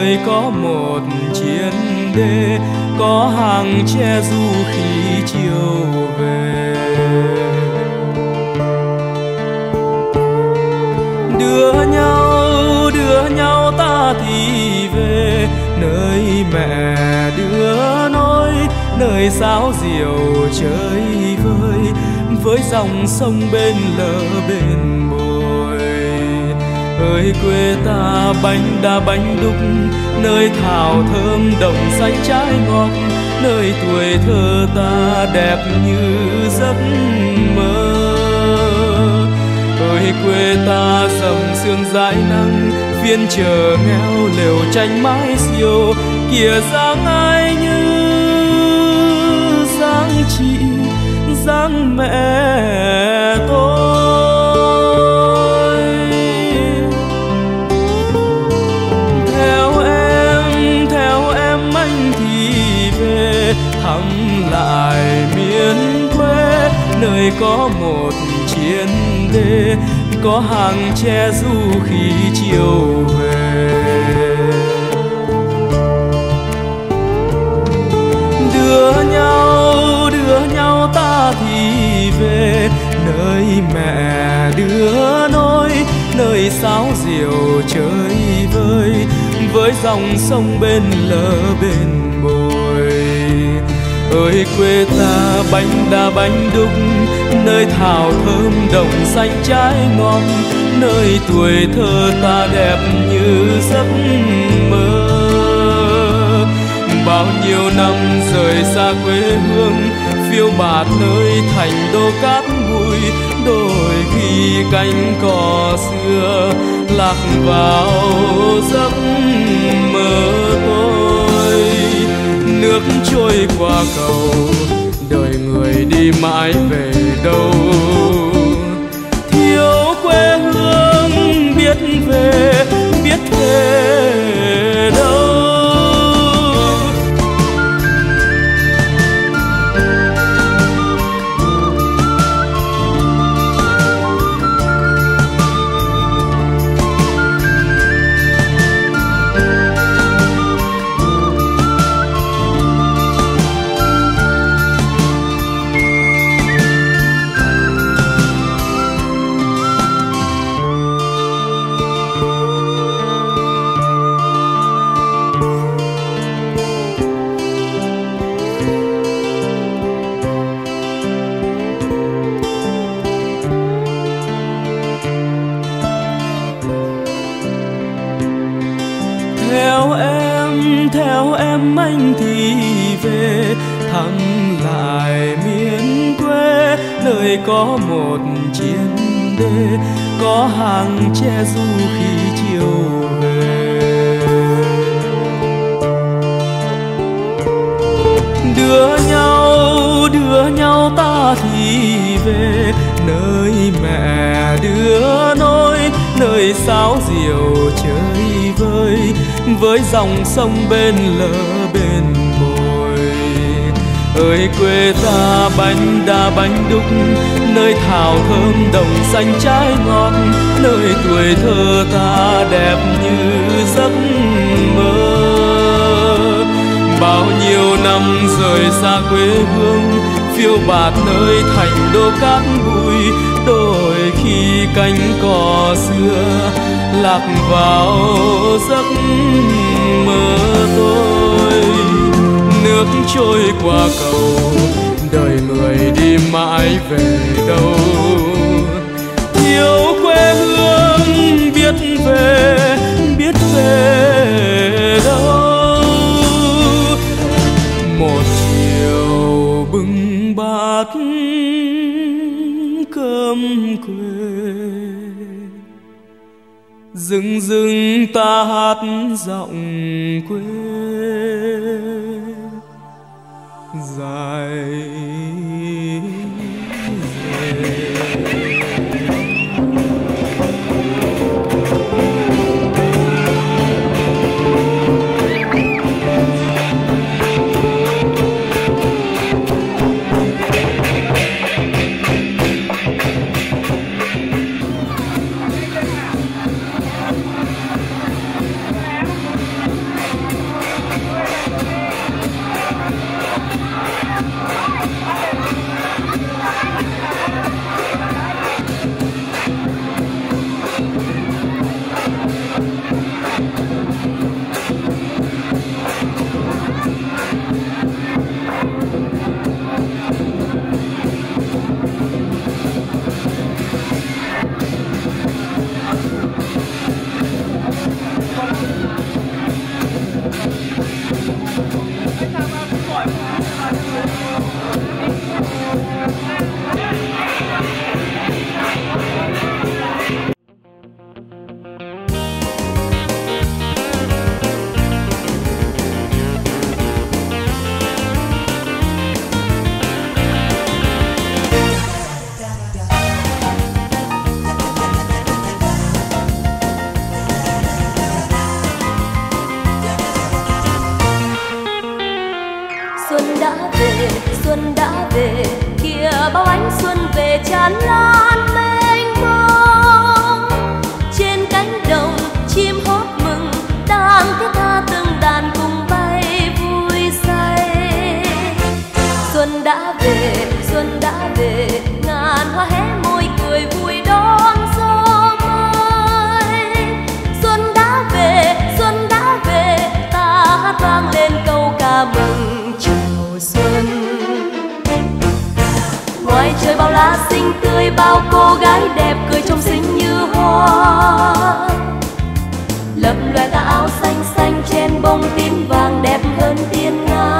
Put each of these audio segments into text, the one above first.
nơi có một chiến đê, có hàng tre du khi chiều về. Đưa nhau ta thì về nơi mẹ đưa nối, nơi sáo diều chơi vơi với dòng sông bên lỡ bên bồi. Ơi quê ta bánh đa bánh đúc, nơi thảo thơm đồng xanh trái ngọt, nơi tuổi thơ ta đẹp như giấc mơ. Ơi quê ta sầm sương dãi nắng, phiên chờ nghèo lều tranh mái xiêu, kìa dáng ai như dáng chị dáng mẹ tôi. Theo em anh thì về thăm lại miền quê, nơi có một chiến đê, có hàng tre du khi chiều về. Đưa nhau ta thì về nơi mẹ đưa nối, nơi sáo diều chơi vơi với dòng sông bên lỡ bên bồi. Ơi quê ta bánh đa bánh đúc, nơi thảo thơm đồng xanh trái ngọt, nơi tuổi thơ ta đẹp như giấc mơ. Bao nhiêu năm rời xa quê hương, phiêu bạt nơi thành đô cát bụi, đôi khi cánh cò xưa lạc vào giấc mơ tôi. Nước trôi qua cầu, đời người đi mãi về đâu. Thiếu quê hương biết về đâu. Theo em anh thì về thăm lại miền quê, nơi có một chiến đê, có hàng tre du khi chiều về. Đưa nhau ta thì về nơi mẹ đưa nối, nơi sáo diều chơi vơi với dòng sông bên lỡ bên bồi. Ơi quê ta bánh đa bánh đúc, nơi thảo thơm đồng xanh trái ngọt, nơi tuổi thơ ta đẹp như giấc mơ. Bao nhiêu năm rời xa quê hương, phiêu bạt nơi thành đô cát bụi, đôi khi cánh cò xưa lạc vào giấc mơ tôi. Nước trôi qua cầu, đời người đi mãi về đâu. Yêu quê hương biết về đâu. Một chiều bưng bát cơm quê, dưng dưng ta hát giọng quê dài tràn lan mênh mông. Trên cánh đồng chim hót mừng, đang thiết tha từng đàn cùng bay vui say. Xuân đã về, ngàn hoa hé môi cười vui đón gió mới. Xuân đã về, ta hát vang lên câu ca mừng chào xuân. Ngoài trời bao lá xinh tươi, bao cô gái đẹp cười trông xinh như hoa. Lập loè tà áo xanh xanh trên bông tím vàng đẹp hơn tiên nga.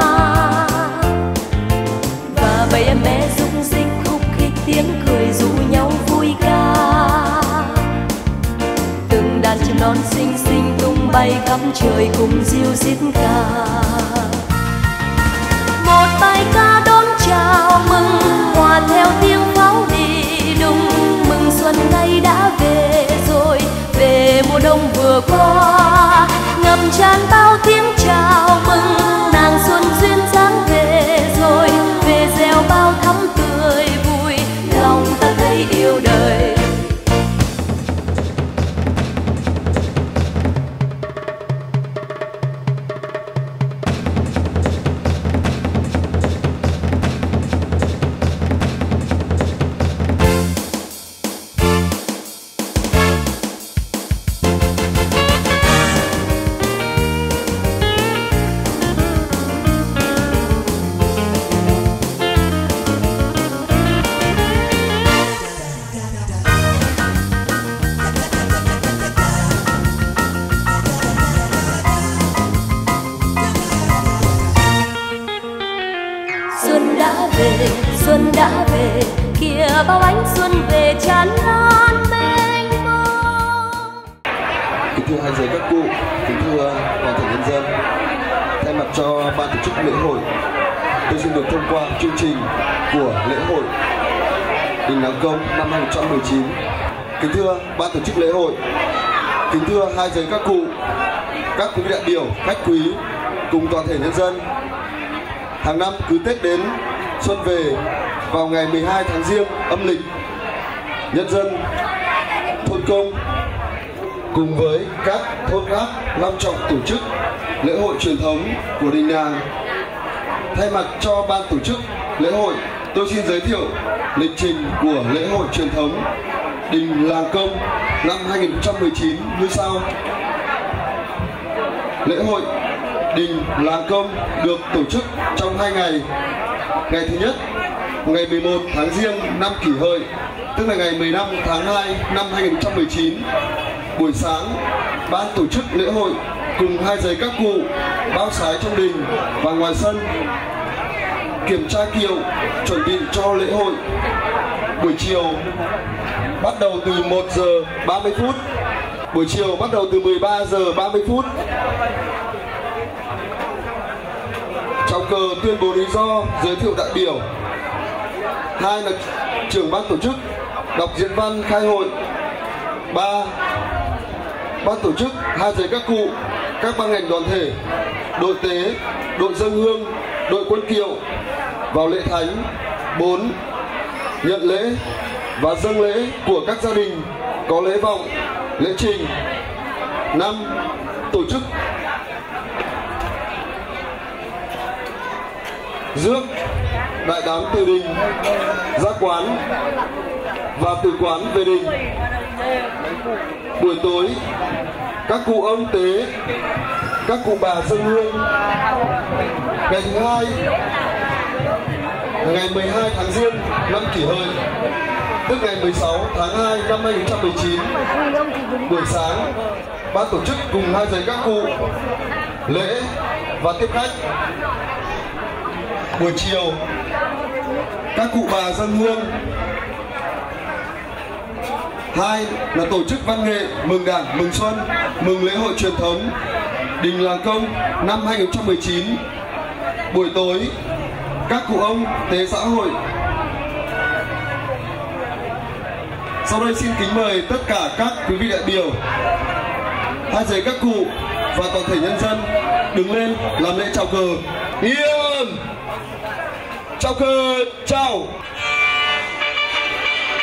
Và bầy em bé rúc rích khúc khích tiếng cười rủ nhau vui ca. Từng đàn chim non xinh xinh tung bay khắp trời cùng ríu rít ca. Một bài ca đón chào mừng hòa theo tiếng pháo đi đùng. Mừng xuân nay đã về rồi, về mùa đông vừa qua. Ngập tràn bao tiếng chào mừng, nàng xuân duyên dáng về rồi. Về gieo bao thắm tươi vui, lòng ta thấy yêu đời. Xuân đã về, kìa bao ánh xuân về tràn lan mênh mông. Kính thưa hai giới các cụ, kính thưa toàn thể nhân dân, thay mặt cho ban tổ chức lễ hội, tôi xin được thông qua chương trình của lễ hội Đình Làng Công năm 2019. Kính thưa ban tổ chức lễ hội, kính thưa hai giới các cụ, các quý vị đại biểu, khách quý cùng toàn thể nhân dân. Hàng năm cứ Tết đến xuân về vào ngày 12 tháng Giêng âm lịch, nhân dân thôn Công cùng với các thôn khác long trọng tổ chức lễ hội truyền thống của đình làng. Thay mặt cho ban tổ chức lễ hội, tôi xin giới thiệu lịch trình của lễ hội truyền thống Đình Làng Công năm 2019 như sau. Lễ hội Đình Làng Công được tổ chức trong 2 ngày. Ngày thứ nhất, ngày 11 tháng Giêng năm Kỷ Hợi, tức là ngày 15 tháng 2 năm 2019. Buổi sáng, ban tổ chức lễ hội cùng hai giới các cụ bao sái trong đình và ngoài sân, kiểm tra kiệu, chuẩn bị cho lễ hội. Buổi chiều bắt đầu từ 1 giờ 30 phút. Buổi chiều bắt đầu từ 13 giờ 30 phút. Chào cờ tuyên bố lý do, giới thiệu đại biểu. 2 là trưởng ban tổ chức đọc diễn văn khai hội. 3. Ban tổ chức hai giới các cụ, các ban ngành đoàn thể, đội tế, đội dâng hương, đội quân kiệu vào lễ thánh. 4. Nhận lễ và dâng lễ của các gia đình có lễ vọng, lễ trình. 5. Tổ chức rước đại đám từ đình ra quán và từ quán về đình. Buổi tối, các cụ ông tế, các cụ bà dâng hương. Ngày thứ hai, ngày 12 tháng Giêng năm Kỷ Hợi, tức ngày 16 tháng 2 năm 2019. Buổi sáng, ban tổ chức cùng hai giới các cụ lễ và tiếp khách. Buổi chiều, các cụ bà dâng hương. 2 là tổ chức văn nghệ mừng Đảng, mừng Xuân, mừng lễ hội truyền thống Đình Làng Công năm 2019. Buổi tối, các cụ ông tế xã hội. Sau đây xin kính mời tất cả các quý vị đại biểu, hai giới các cụ và toàn thể nhân dân đứng lên làm lễ chào cờ. Yên! Chào cờ, chào!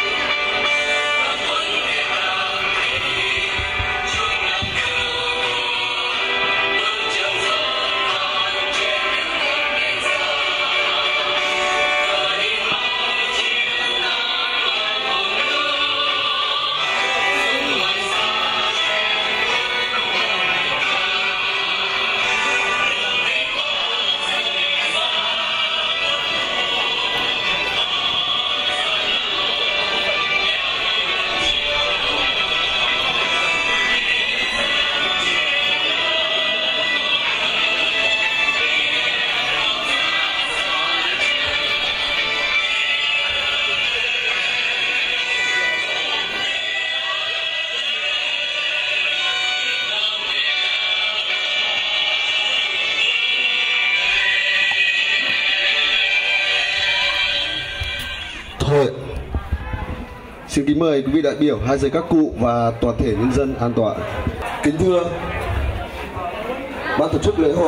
Xin kính mời quý vị đại biểu, hai giới các cụ và toàn thể nhân dân an tọa. Kính thưa ban tổ chức lễ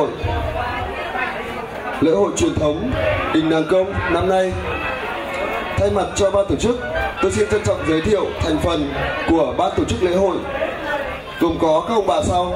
hội truyền thống Đình Nàng Công năm nay, thay mặt cho ban tổ chức, tôi xin trân trọng giới thiệu thành phần của ban tổ chức lễ hội, gồm có các ông bà sau: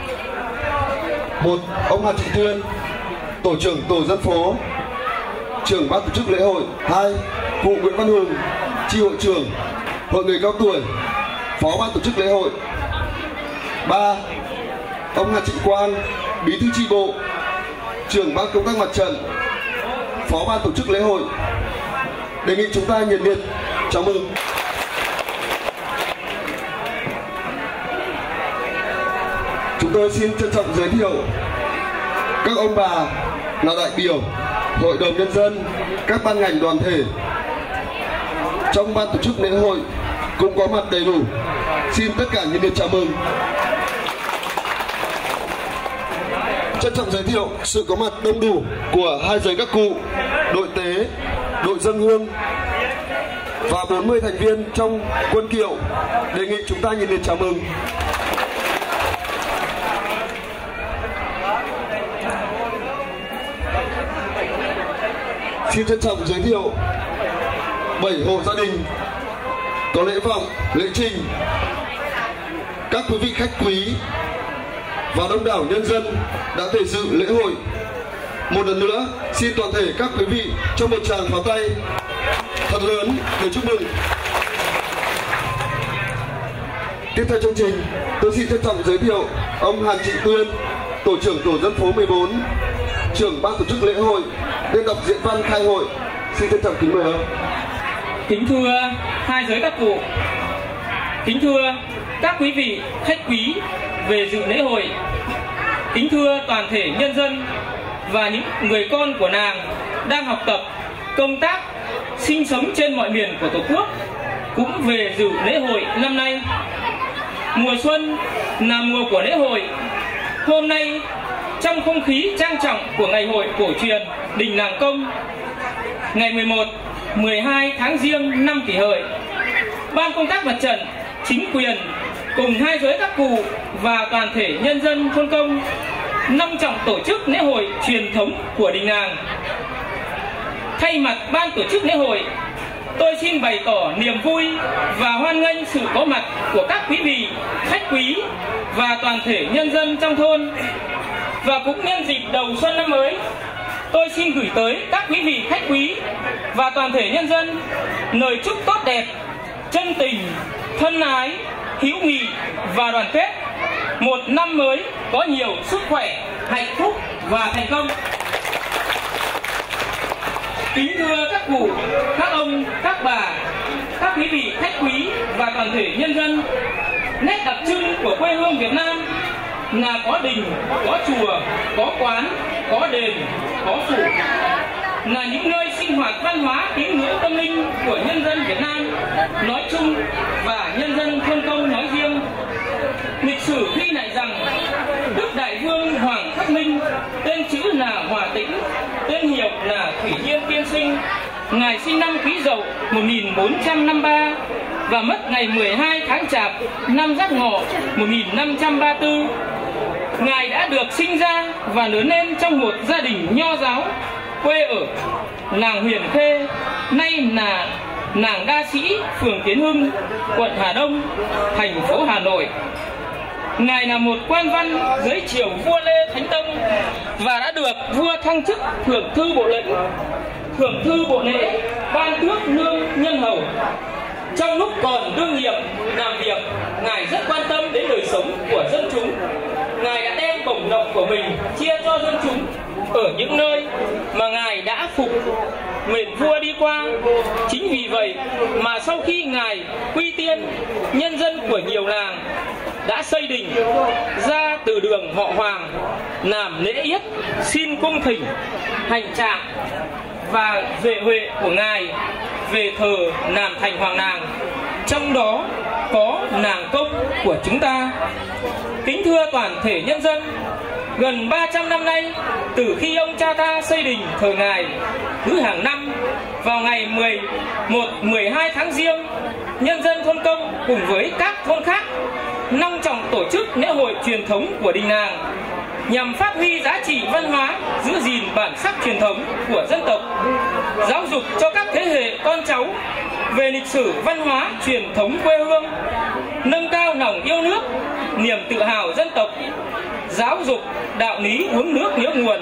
1. Ông Hà Thị Tuyên, tổ trưởng tổ dân phố, trưởng ban tổ chức lễ hội. 2. Cụ Nguyễn Văn Hùng, chi hội trưởng hội người cao tuổi, phó ban tổ chức lễ hội. 3. Ông Hà Trịnh Quang, bí thư chi bộ, trưởng ban công tác mặt trận, phó ban tổ chức lễ hội. Đề nghị chúng ta nhiệt liệt chào mừng. Chúng tôi xin trân trọng giới thiệu các ông bà là đại biểu hội đồng nhân dân, các ban ngành đoàn thể trong ban tổ chức lễ hội cũng có mặt đầy đủ. Xin tất cả nhiệt liệt chào mừng. Trân trọng giới thiệu sự có mặt đông đủ của hai giới các cụ, đội tế, đội dâng hương và 40 thành viên trong quân kiệu. Đề nghị chúng ta nhiệt liệt chào mừng. Xin trân trọng giới thiệu 7 hộ gia đình có lễ vọng, lễ trình, các quý vị khách quý và đông đảo nhân dân đã về dự lễ hội. Một lần nữa, xin toàn thể các quý vị cho một tràng pháo tay thật lớn để chúc mừng. Tiếp theo chương trình, tôi xin trân trọng giới thiệu ông Hàn Trịnh Tuyên, tổ trưởng tổ dân phố 14, trưởng ban tổ chức lễ hội, lên đọc diễn văn khai hội. Xin trân trọng kính mời ông. Kính thưa hai giới các cụ, kính thưa các quý vị khách quý về dự lễ hội, kính thưa toàn thể nhân dân và những người con của nàng đang học tập, công tác, sinh sống trên mọi miền của Tổ quốc cũng về dự lễ hội năm nay. Mùa xuân là mùa của lễ hội. Hôm nay, trong không khí trang trọng của ngày hội cổ truyền Đình Nàng Công, ngày 11, 12 tháng Giêng năm Kỷ Hợi, ban công tác mặt trận, chính quyền cùng hai giới các cụ và toàn thể nhân dân thôn Công long trọng tổ chức lễ hội truyền thống của Đình Nàng. Thay mặt ban tổ chức lễ hội, tôi xin bày tỏ niềm vui và hoan nghênh sự có mặt của các quý vị khách quý và toàn thể nhân dân trong thôn. Và cũng nhân dịp đầu xuân năm mới, tôi xin gửi tới các quý vị khách quý và toàn thể nhân dân lời chúc tốt đẹp, chân tình, thân ái, hữu nghị và đoàn kết. Một năm mới có nhiều sức khỏe, hạnh phúc và thành công. Kính thưa các cụ, các ông, các bà, các quý vị khách quý và toàn thể nhân dân, nét đặc trưng của quê hương Việt Nam là có đình, có chùa, có quán, có đền, có phủ, là những nơi sinh hoạt văn hóa tín ngưỡng tâm linh của nhân dân Việt Nam nói chung và nhân dân thôn Công nói riêng. Lịch sử ghi lại rằng Đức Đại Vương Hoàng Khắc Minh, tên chữ là Hòa Tĩnh, tên hiệu là Thủy Nhiên Tiên Sinh. Ngài sinh năm Quý Dậu 1453 và mất ngày 12 tháng Chạp năm Giáp Ngọ 1534. Ngài đã được sinh ra và lớn lên trong một gia đình nho giáo, quê ở làng Huyền Khê, nay là làng Đa Sĩ, phường Tiến Hưng, quận Hà Đông, thành phố Hà Nội. Ngài là một quan văn dưới triều vua Lê Thánh Tông và đã được vua thăng chức thượng thư bộ lệnh, thượng thư bộ lễ, ban tước lương nhân hầu. Trong lúc còn đương nhiệm làm việc, Ngài rất quan tâm đến đời sống của dân chúng. Ngài đã đem bổng lộc của mình chia cho dân chúng ở những nơi mà Ngài đã phục mệnh vua đi qua. Chính vì vậy mà sau khi Ngài quy tiên, nhân dân của nhiều làng đã xây đình ra từ đường họ Hoàng làm lễ yết, xin cung thỉnh hành trạng và duệ huệ của Ngài về thờ làm thành hoàng nàng, trong đó có nàng Công của chúng ta. Kính thưa toàn thể nhân dân, gần 300 năm nay, từ khi ông cha ta xây đình thờ Ngài, cứ hàng năm vào ngày 11-12 tháng Giêng, nhân dân thôn Công cùng với các thôn khác long trọng tổ chức lễ hội truyền thống của đình làng nhằm phát huy giá trị văn hóa, giữ gìn bản sắc truyền thống của dân tộc, giáo dục cho các thế hệ con cháu về lịch sử văn hóa truyền thống quê hương, nâng cao lòng yêu nước, niềm tự hào dân tộc, giáo dục đạo lý uống nước nhớ nguồn.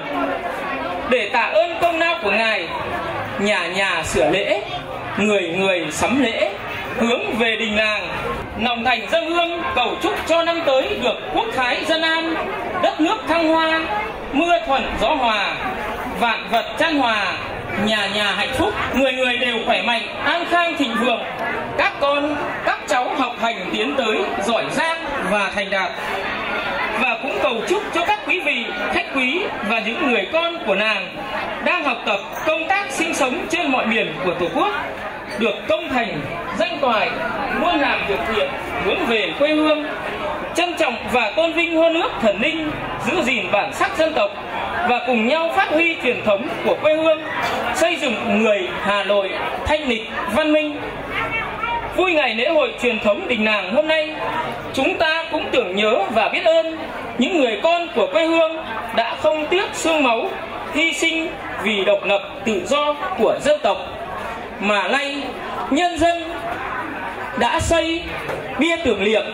Để tạ ơn công lao của Ngài, nhà nhà sửa lễ, người người sắm lễ, hướng về đình làng, lòng thành dâng hương cầu chúc cho năm tới được quốc thái dân an, đất nước thăng hoa, mưa thuận gió hòa, vạn vật chan hòa, nhà nhà hạnh phúc, người người đều khỏe mạnh, an khang thịnh vượng, các con, các cháu học hành tiến tới giỏi giang và thành đạt. Và cũng cầu chúc cho các quý vị, khách quý và những người con của làng đang học tập, công tác, sinh sống trên mọi miền của Tổ quốc được công thành, danh toại, luôn làm việc thiện, hướng về quê hương, trân trọng và tôn vinh hô nước thần linh, giữ gìn bản sắc dân tộc và cùng nhau phát huy truyền thống của quê hương, xây dựng người Hà Nội thanh lịch, văn minh. Vui ngày lễ hội truyền thống đình làng hôm nay, chúng ta cũng tưởng nhớ và biết ơn những người con của quê hương đã không tiếc xương máu, hy sinh vì độc lập tự do của dân tộc. Mà nay, nhân dân đã xây bia tưởng niệm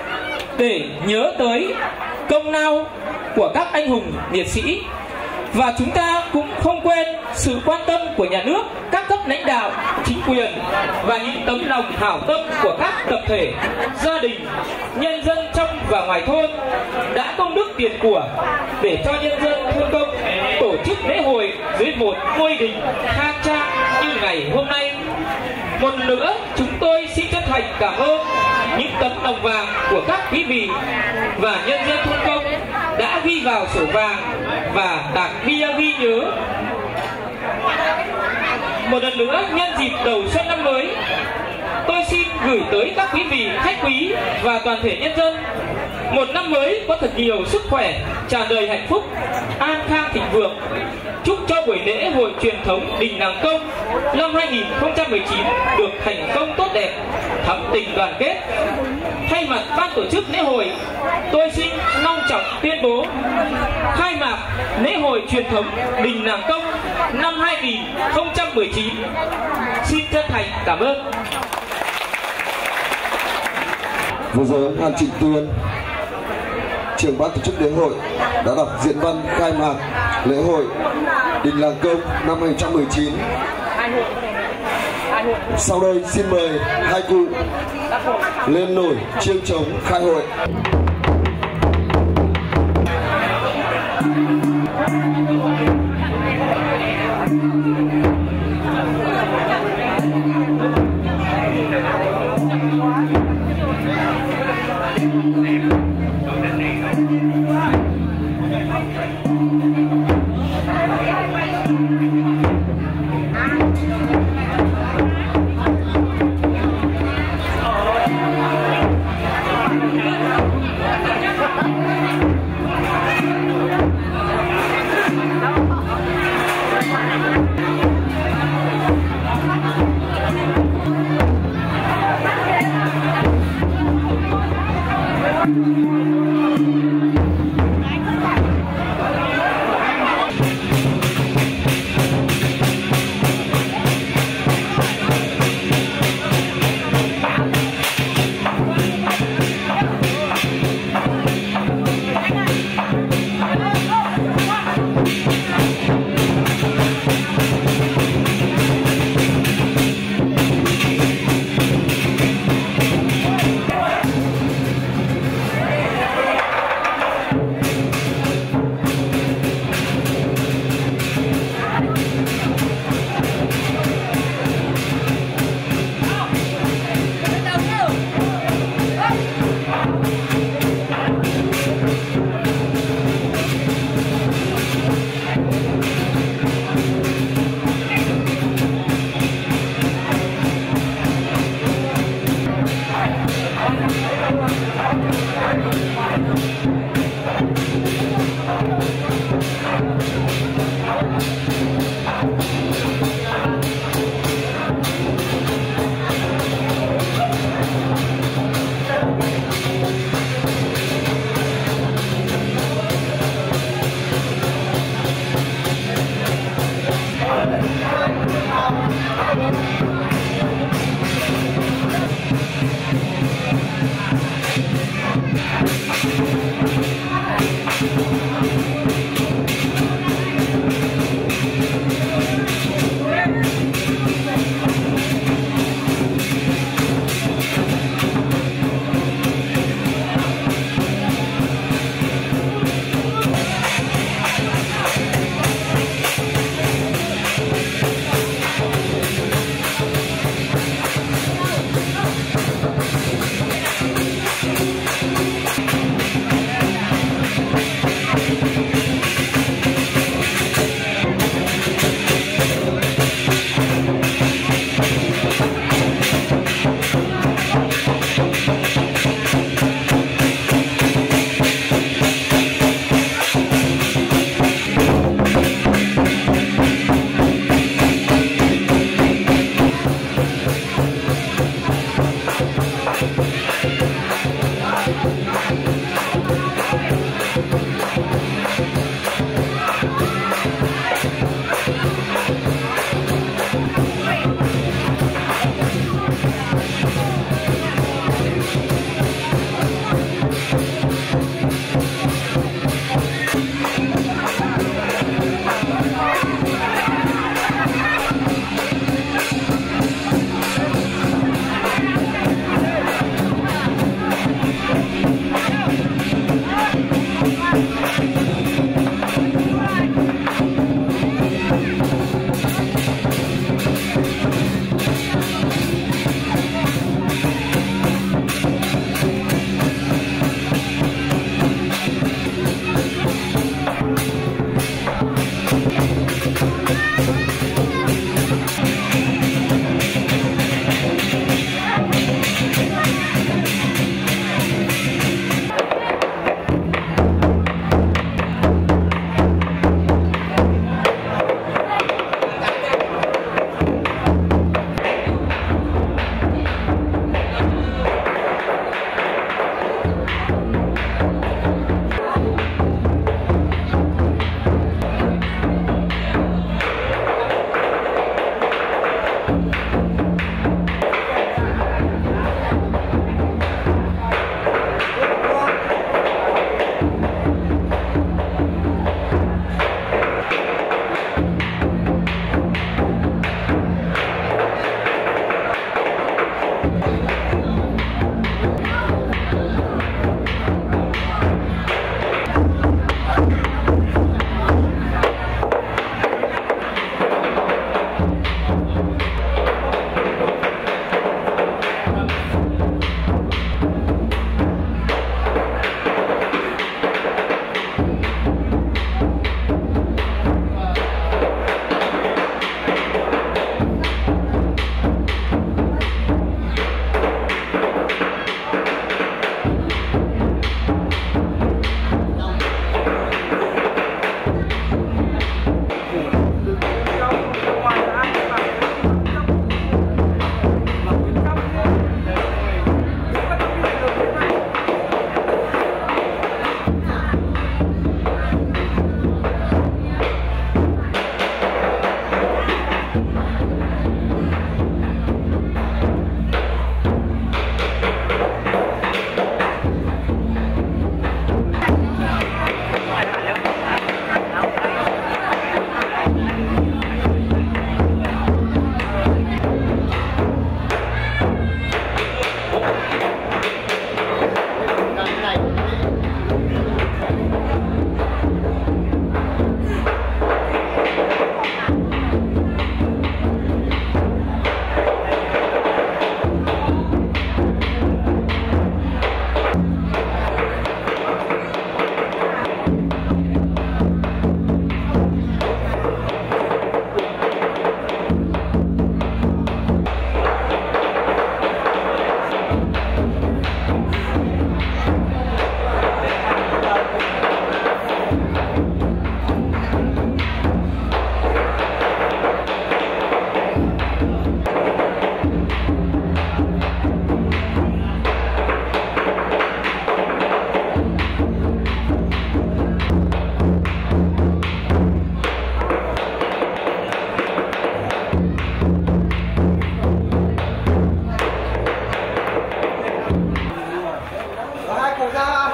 để nhớ tới công lao của các anh hùng liệt sĩ. Và chúng ta cũng không quên sự quan tâm của nhà nước, các cấp lãnh đạo, chính quyền và những tấm lòng hảo tâm của các tập thể, gia đình, nhân dân trong và ngoài thôn đã công đức tiền của để cho nhân dân thôn Công tổ chức lễ hội dưới một ngôi đình khang trang như ngày hôm nay. Một nữa, chúng tôi xin chân thành cảm ơn những tấm lòng vàng của các quý vị và nhân dân thôn Công đã ghi vào sổ vàng và tặng bia ghi nhớ. Một lần nữa, nhân dịp đầu xuân năm mới, tôi xin gửi tới các quý vị, khách quý và toàn thể nhân dân một năm mới có thật nhiều sức khỏe, tràn đầy hạnh phúc, an khang thịnh vượng. Chúc cho buổi lễ hội truyền thống đình làng Công năm 2019 được thành công tốt đẹp, thắm tình đoàn kết. Thay mặt ban tổ chức lễ hội, tôi xin long trọng tuyên bố khai mạc lễ hội truyền thống đình làng Công năm 2019. Xin chân thành cảm ơn. Vừa rồi ông Phan Trịnh Tuyên, trưởng ban tổ chức lễ hội, đã đọc diễn văn khai mạc lễ hội đình làng Công năm 2019. Sau đây xin mời hai cụ lên nổi chiêng trống khai hội.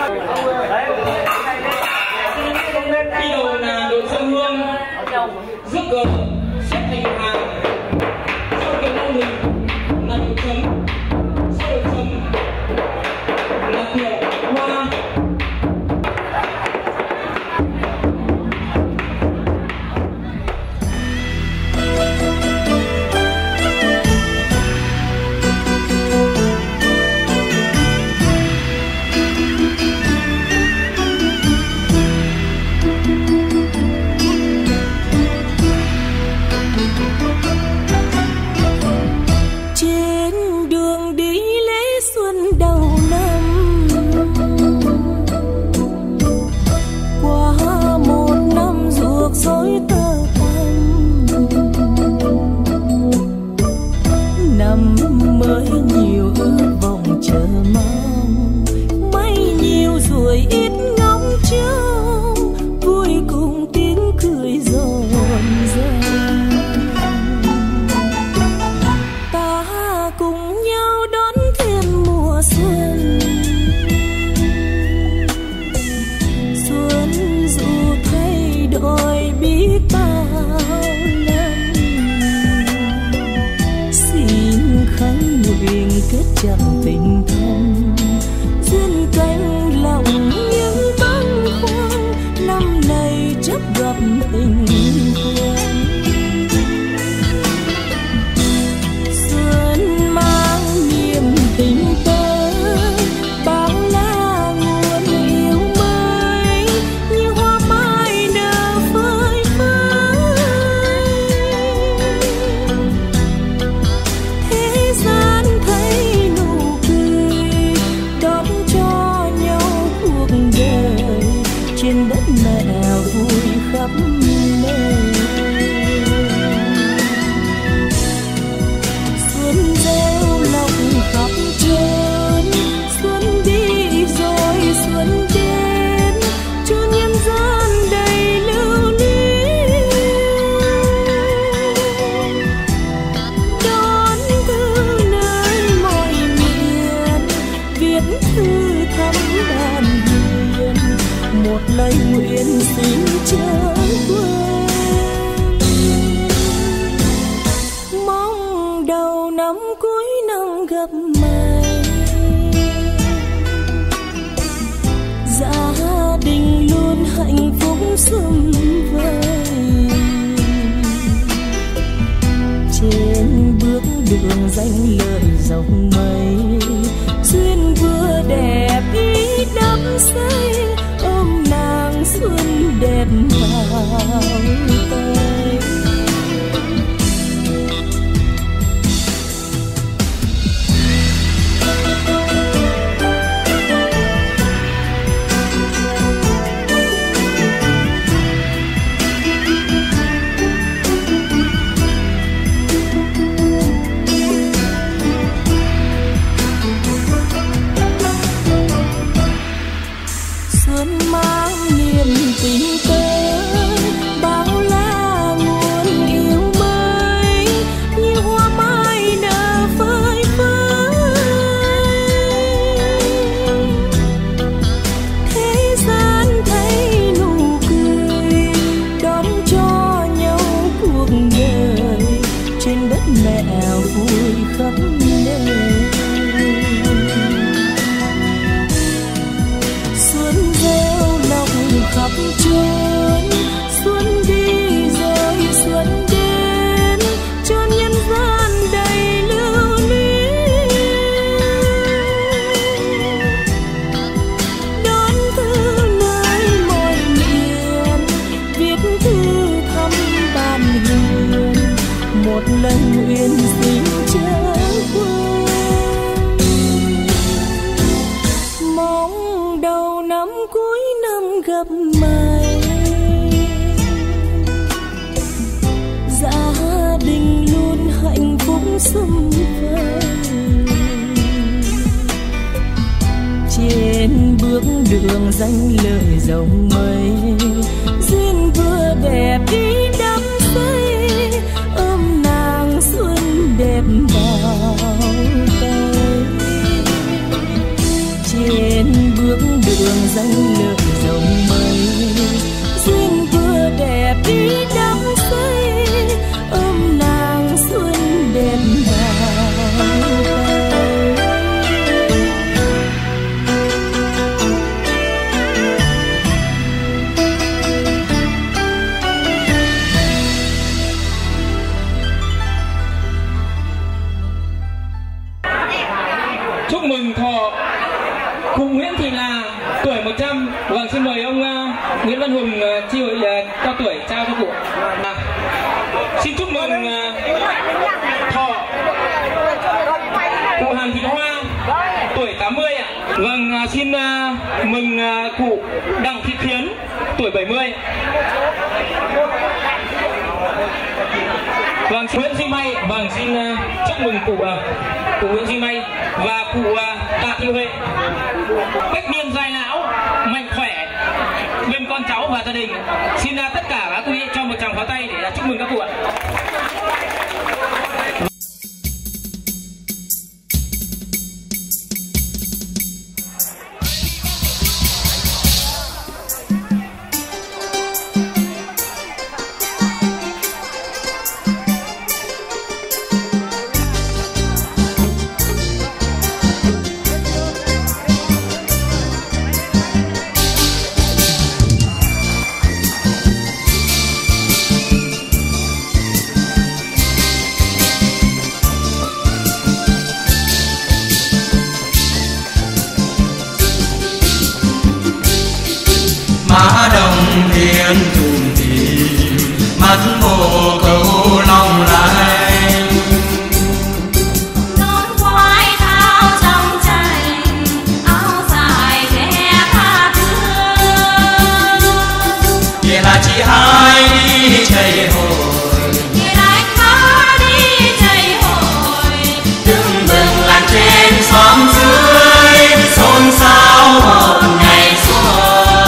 Đi đầu là đội dân hương, rước cờ xếp thành hàng, sau đội mô hình là đội chấm, sau đội chấm là tiểu hoa. Trên bước đường danh lời dòng mây, duyên vừa đẹp ý đắm say, ôm nàng xuân đẹp vào tay. Trên bước đường Tuổi 100. Vâng, xin mời ông Nguyễn Văn Hùng, chi hội cao tuổi trao cho cụ. Xin chúc mừng thọ cụ Hàn Thị Hoa, tuổi 80 ạ. Vâng, xin mừng cụ Đặng Thị Thiến, tuổi 70. Vâng, Nguyễn Duy May. Vâng, xin chúc mừng cụ Nguyễn Duy May và cụ Tạ Thị Huệ. Bách niên dài lão, mạnh khỏe bên con cháu và gia đình. Xin tất cả các quý vị cho một tràng pháo tay để chúc mừng các cụ ạ. Má đồng thiên trùng tìm mắt hồ cầu lòng lại. Nón khoai thao trong tranh, áo dài ghé tha thương. Kia là chị hai đi chạy hồi, Kia đánh phá đi chạy hồi. từng bừng làng trên xóm dưới xôn xao một ngày xuân.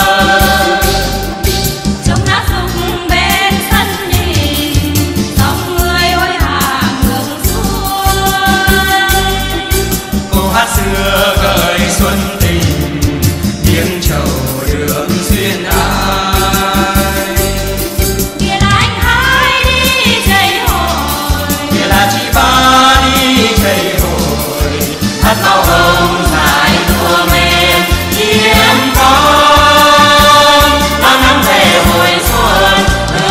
Trông lá rụng bên sân nhìn, dòng người hối hả ngược xuôi. Câu hát xưa gợi xuân tình, miếng trầu đường duyên ai. Kia là anh hai đi chạy hồi, Kia là chị ba đi chạy hồi, hát bao hồng dài đua men hiếm con mang nắng về hồi xuân.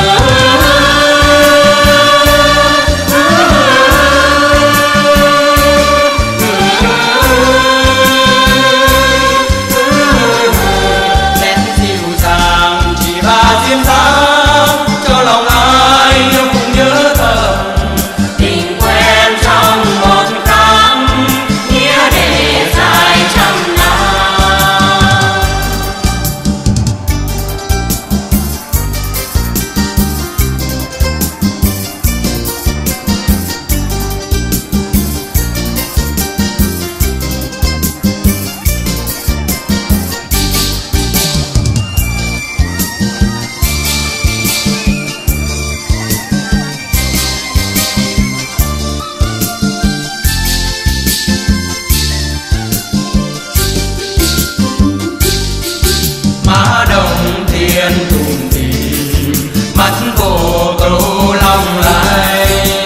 Nét dịu dàng chỉ ba duyên dáng, cho lòng ai yêu cùng nhớ thầm tình quen trong một tháng, nghĩa để dài trăm năm. Má đồng thiên tùng tìm mắt hồ cầu lòng lại.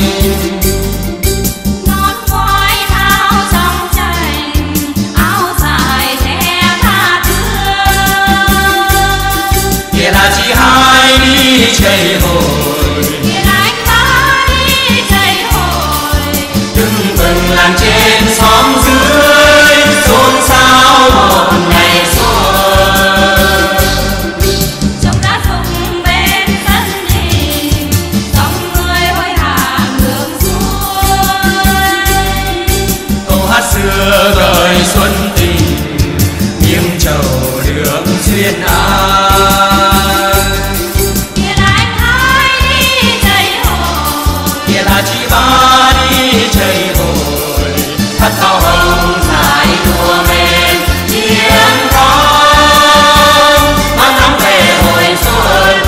nón khoai thao trong tranh, áo dài ghé tha thương. Kia là chị hai đi chạy hồi, Kia là anh ba đi chạy hồi. từng bừng làng trên xóm dưới xôn xao một ngày xuân. Trông lá rụng bên sân nhìn, dòng người hối hả ngược xuôi. Câu hát xưa gợi xuân tình, miếng trầu đường duyên ai. Kia là anh hai đi chạy hồi, Kia là chị ba đi chạy hồi, hát bao hồng dài đua men hiếm con mang nắng về hồi xuân.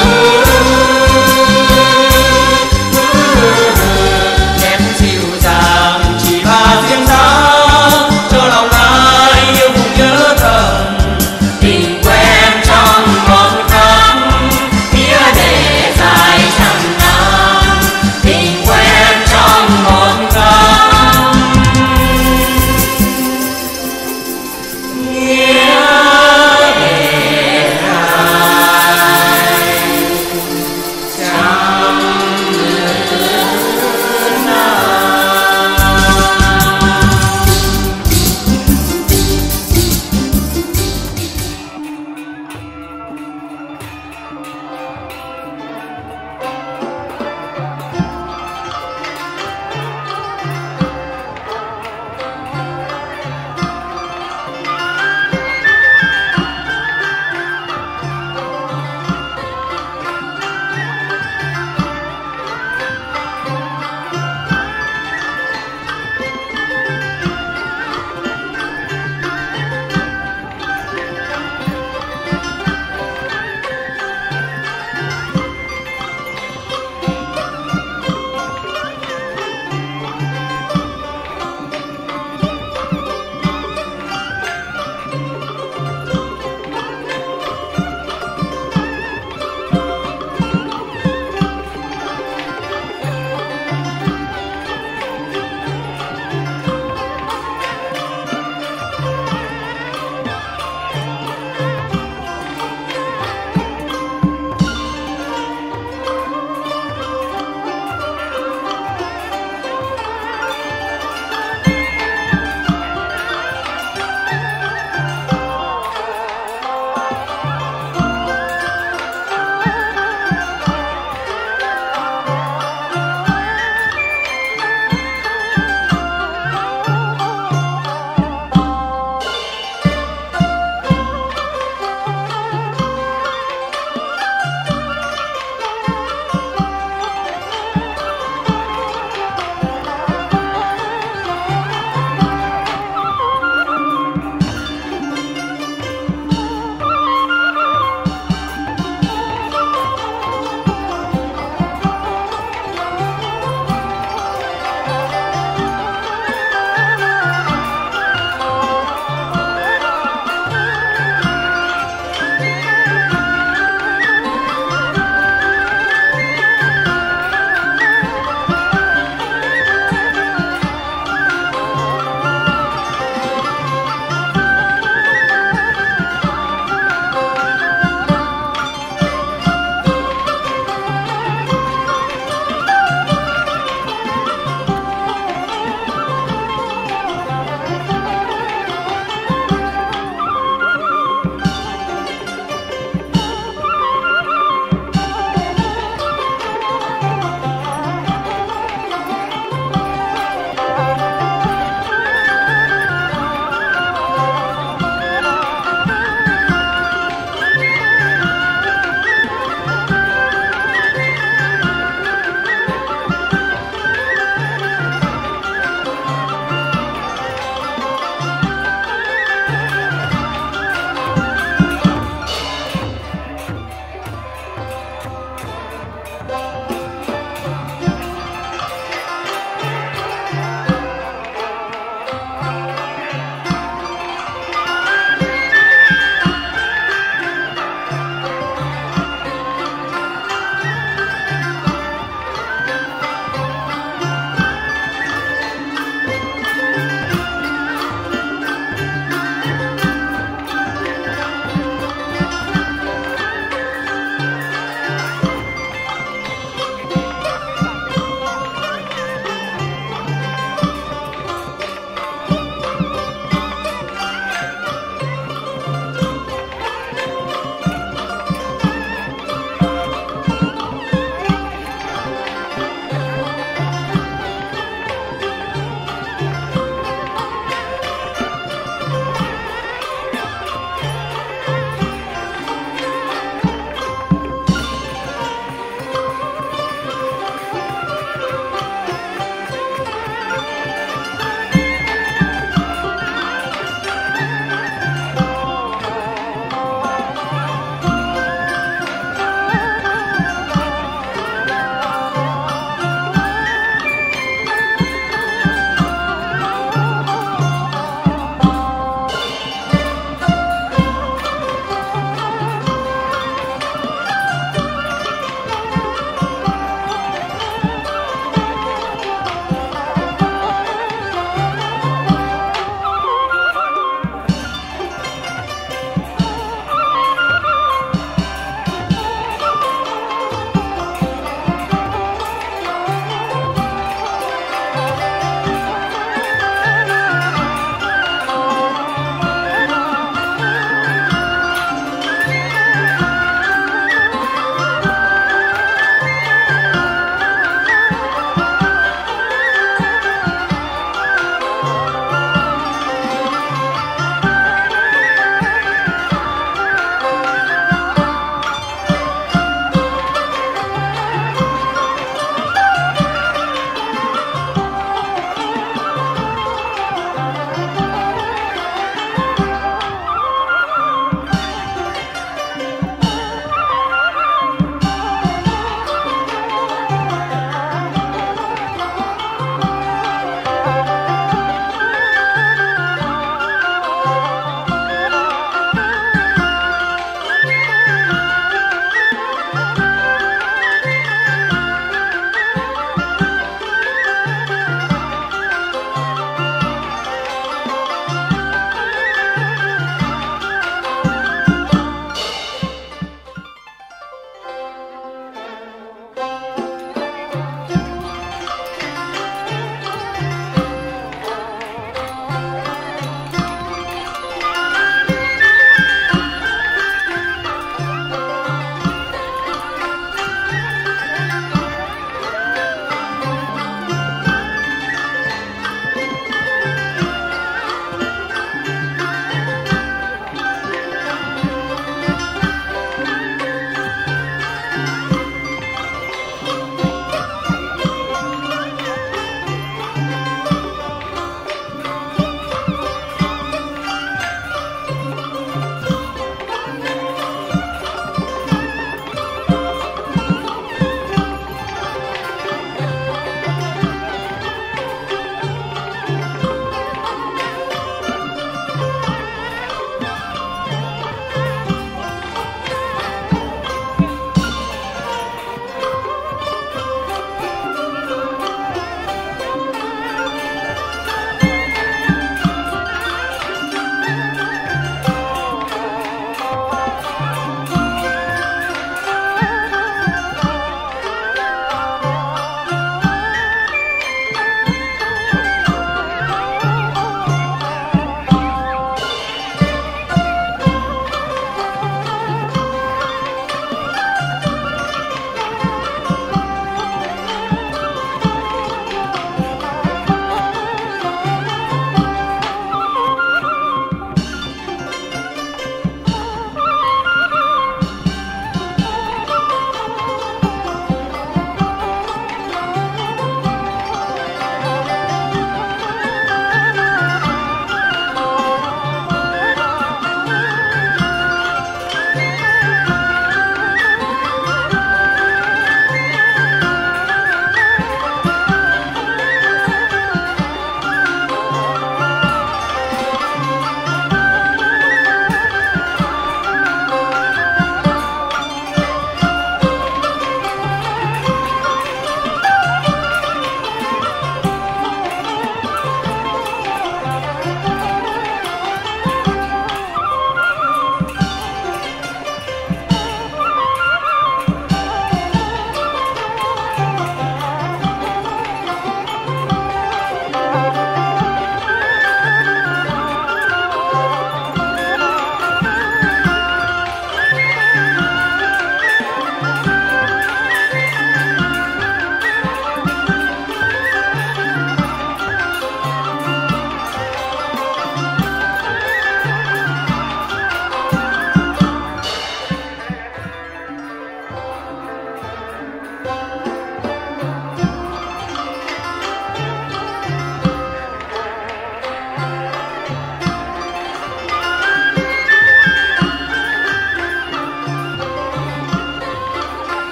Nét dịu dàng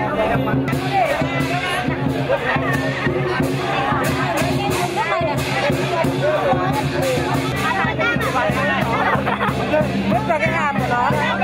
Bước ra cái hàm của nó đấy.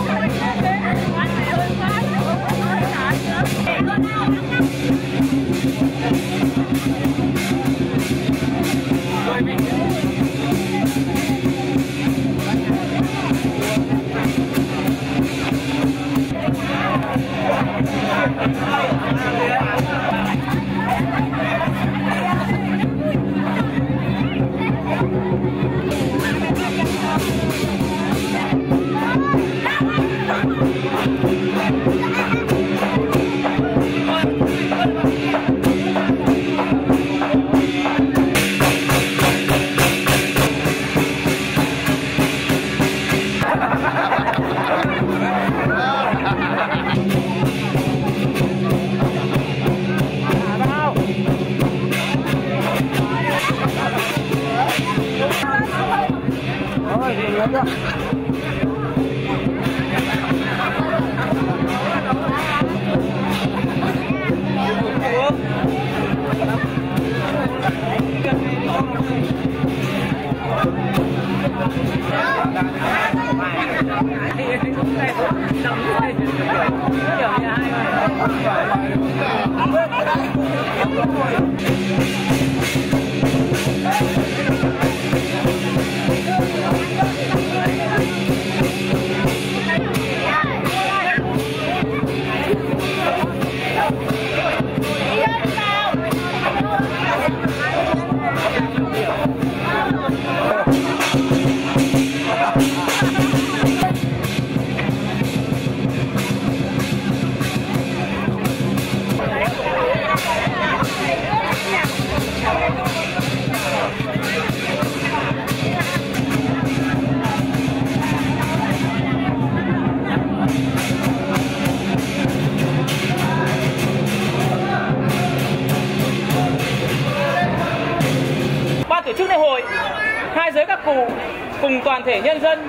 Tổ chức lễ hội, hai giới các cụ cùng toàn thể nhân dân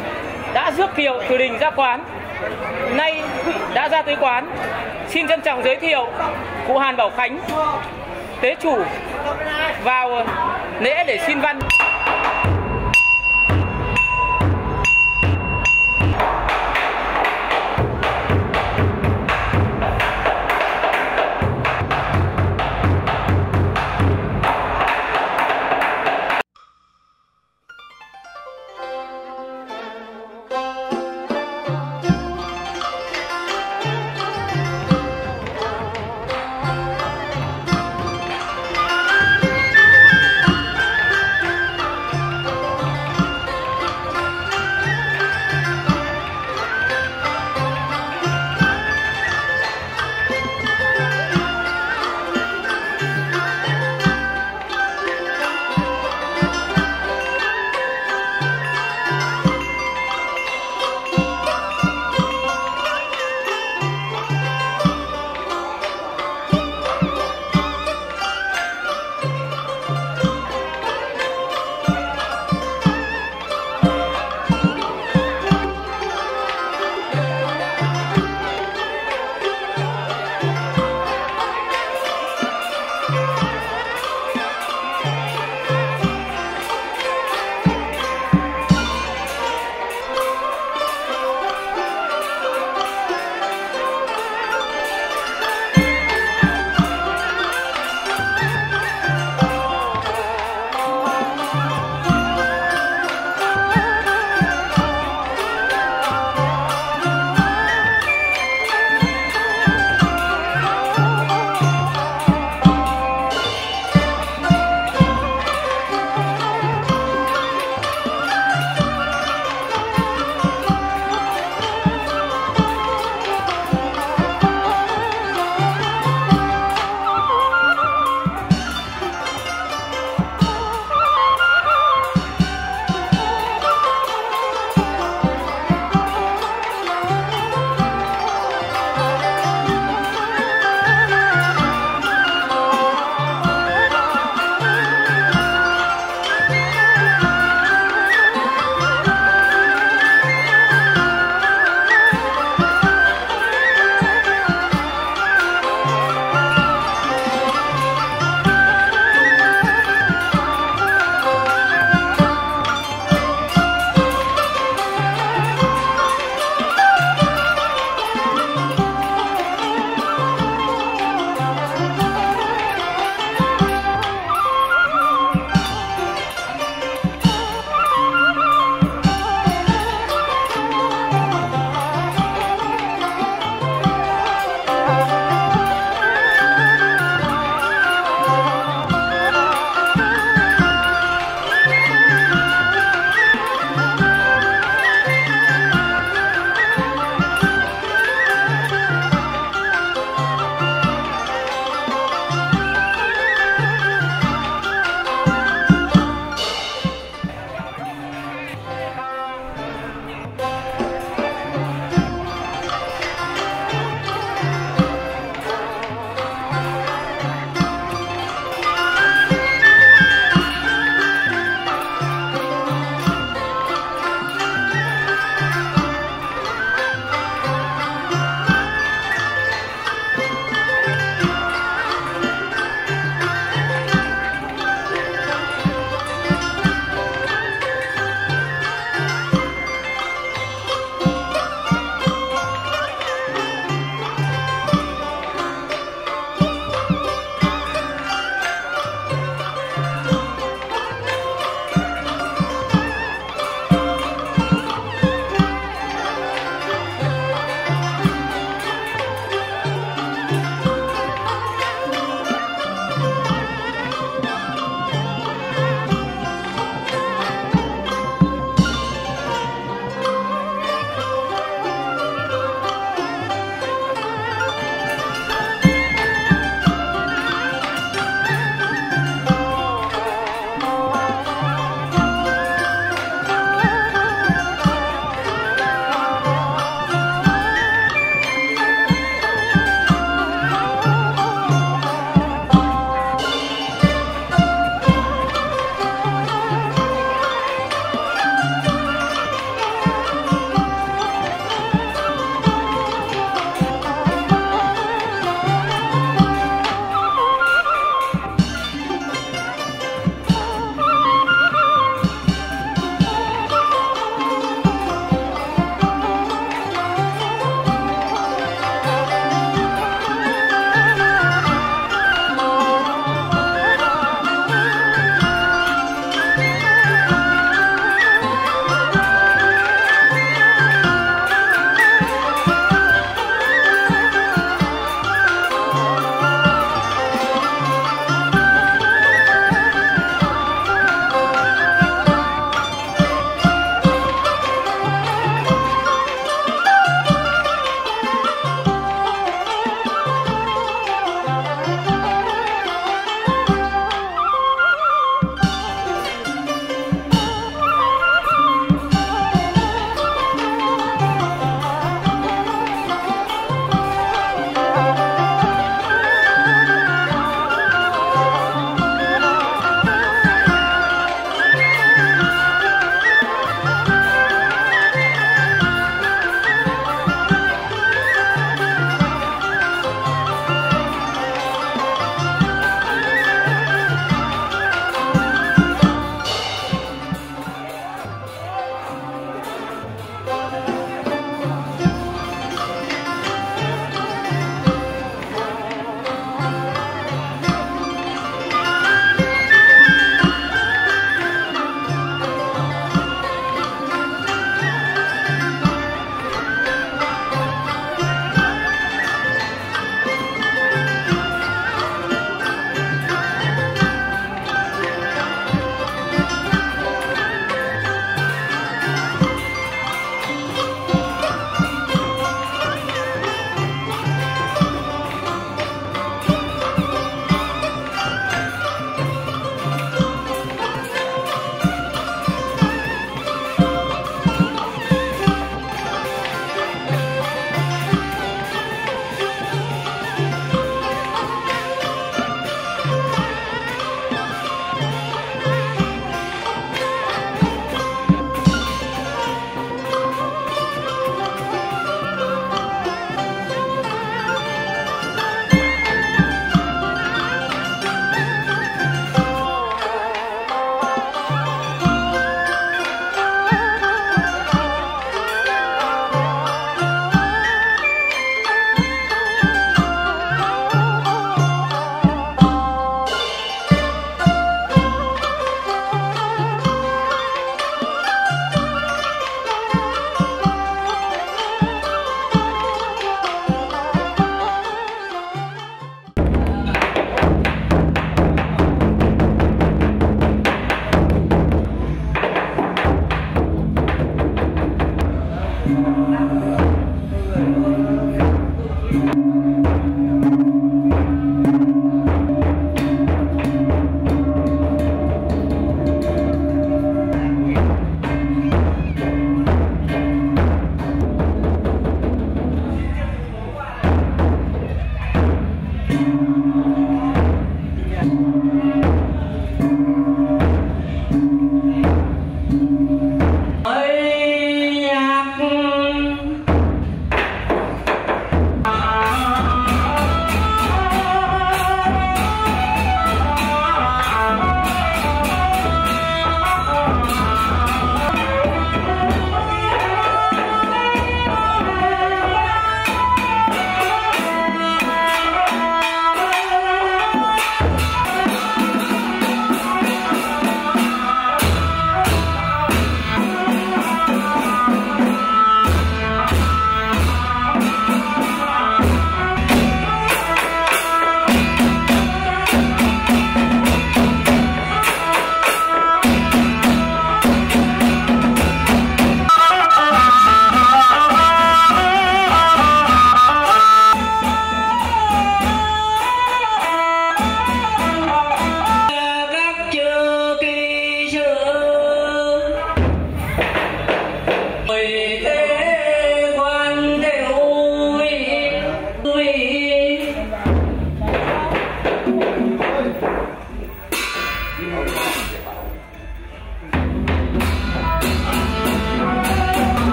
đã rước kiệu từ đình ra quán, nay đã ra tới quán. Xin trân trọng giới thiệu cụ Hàn Bảo Khánh, tế chủ vào lễ để xin văn.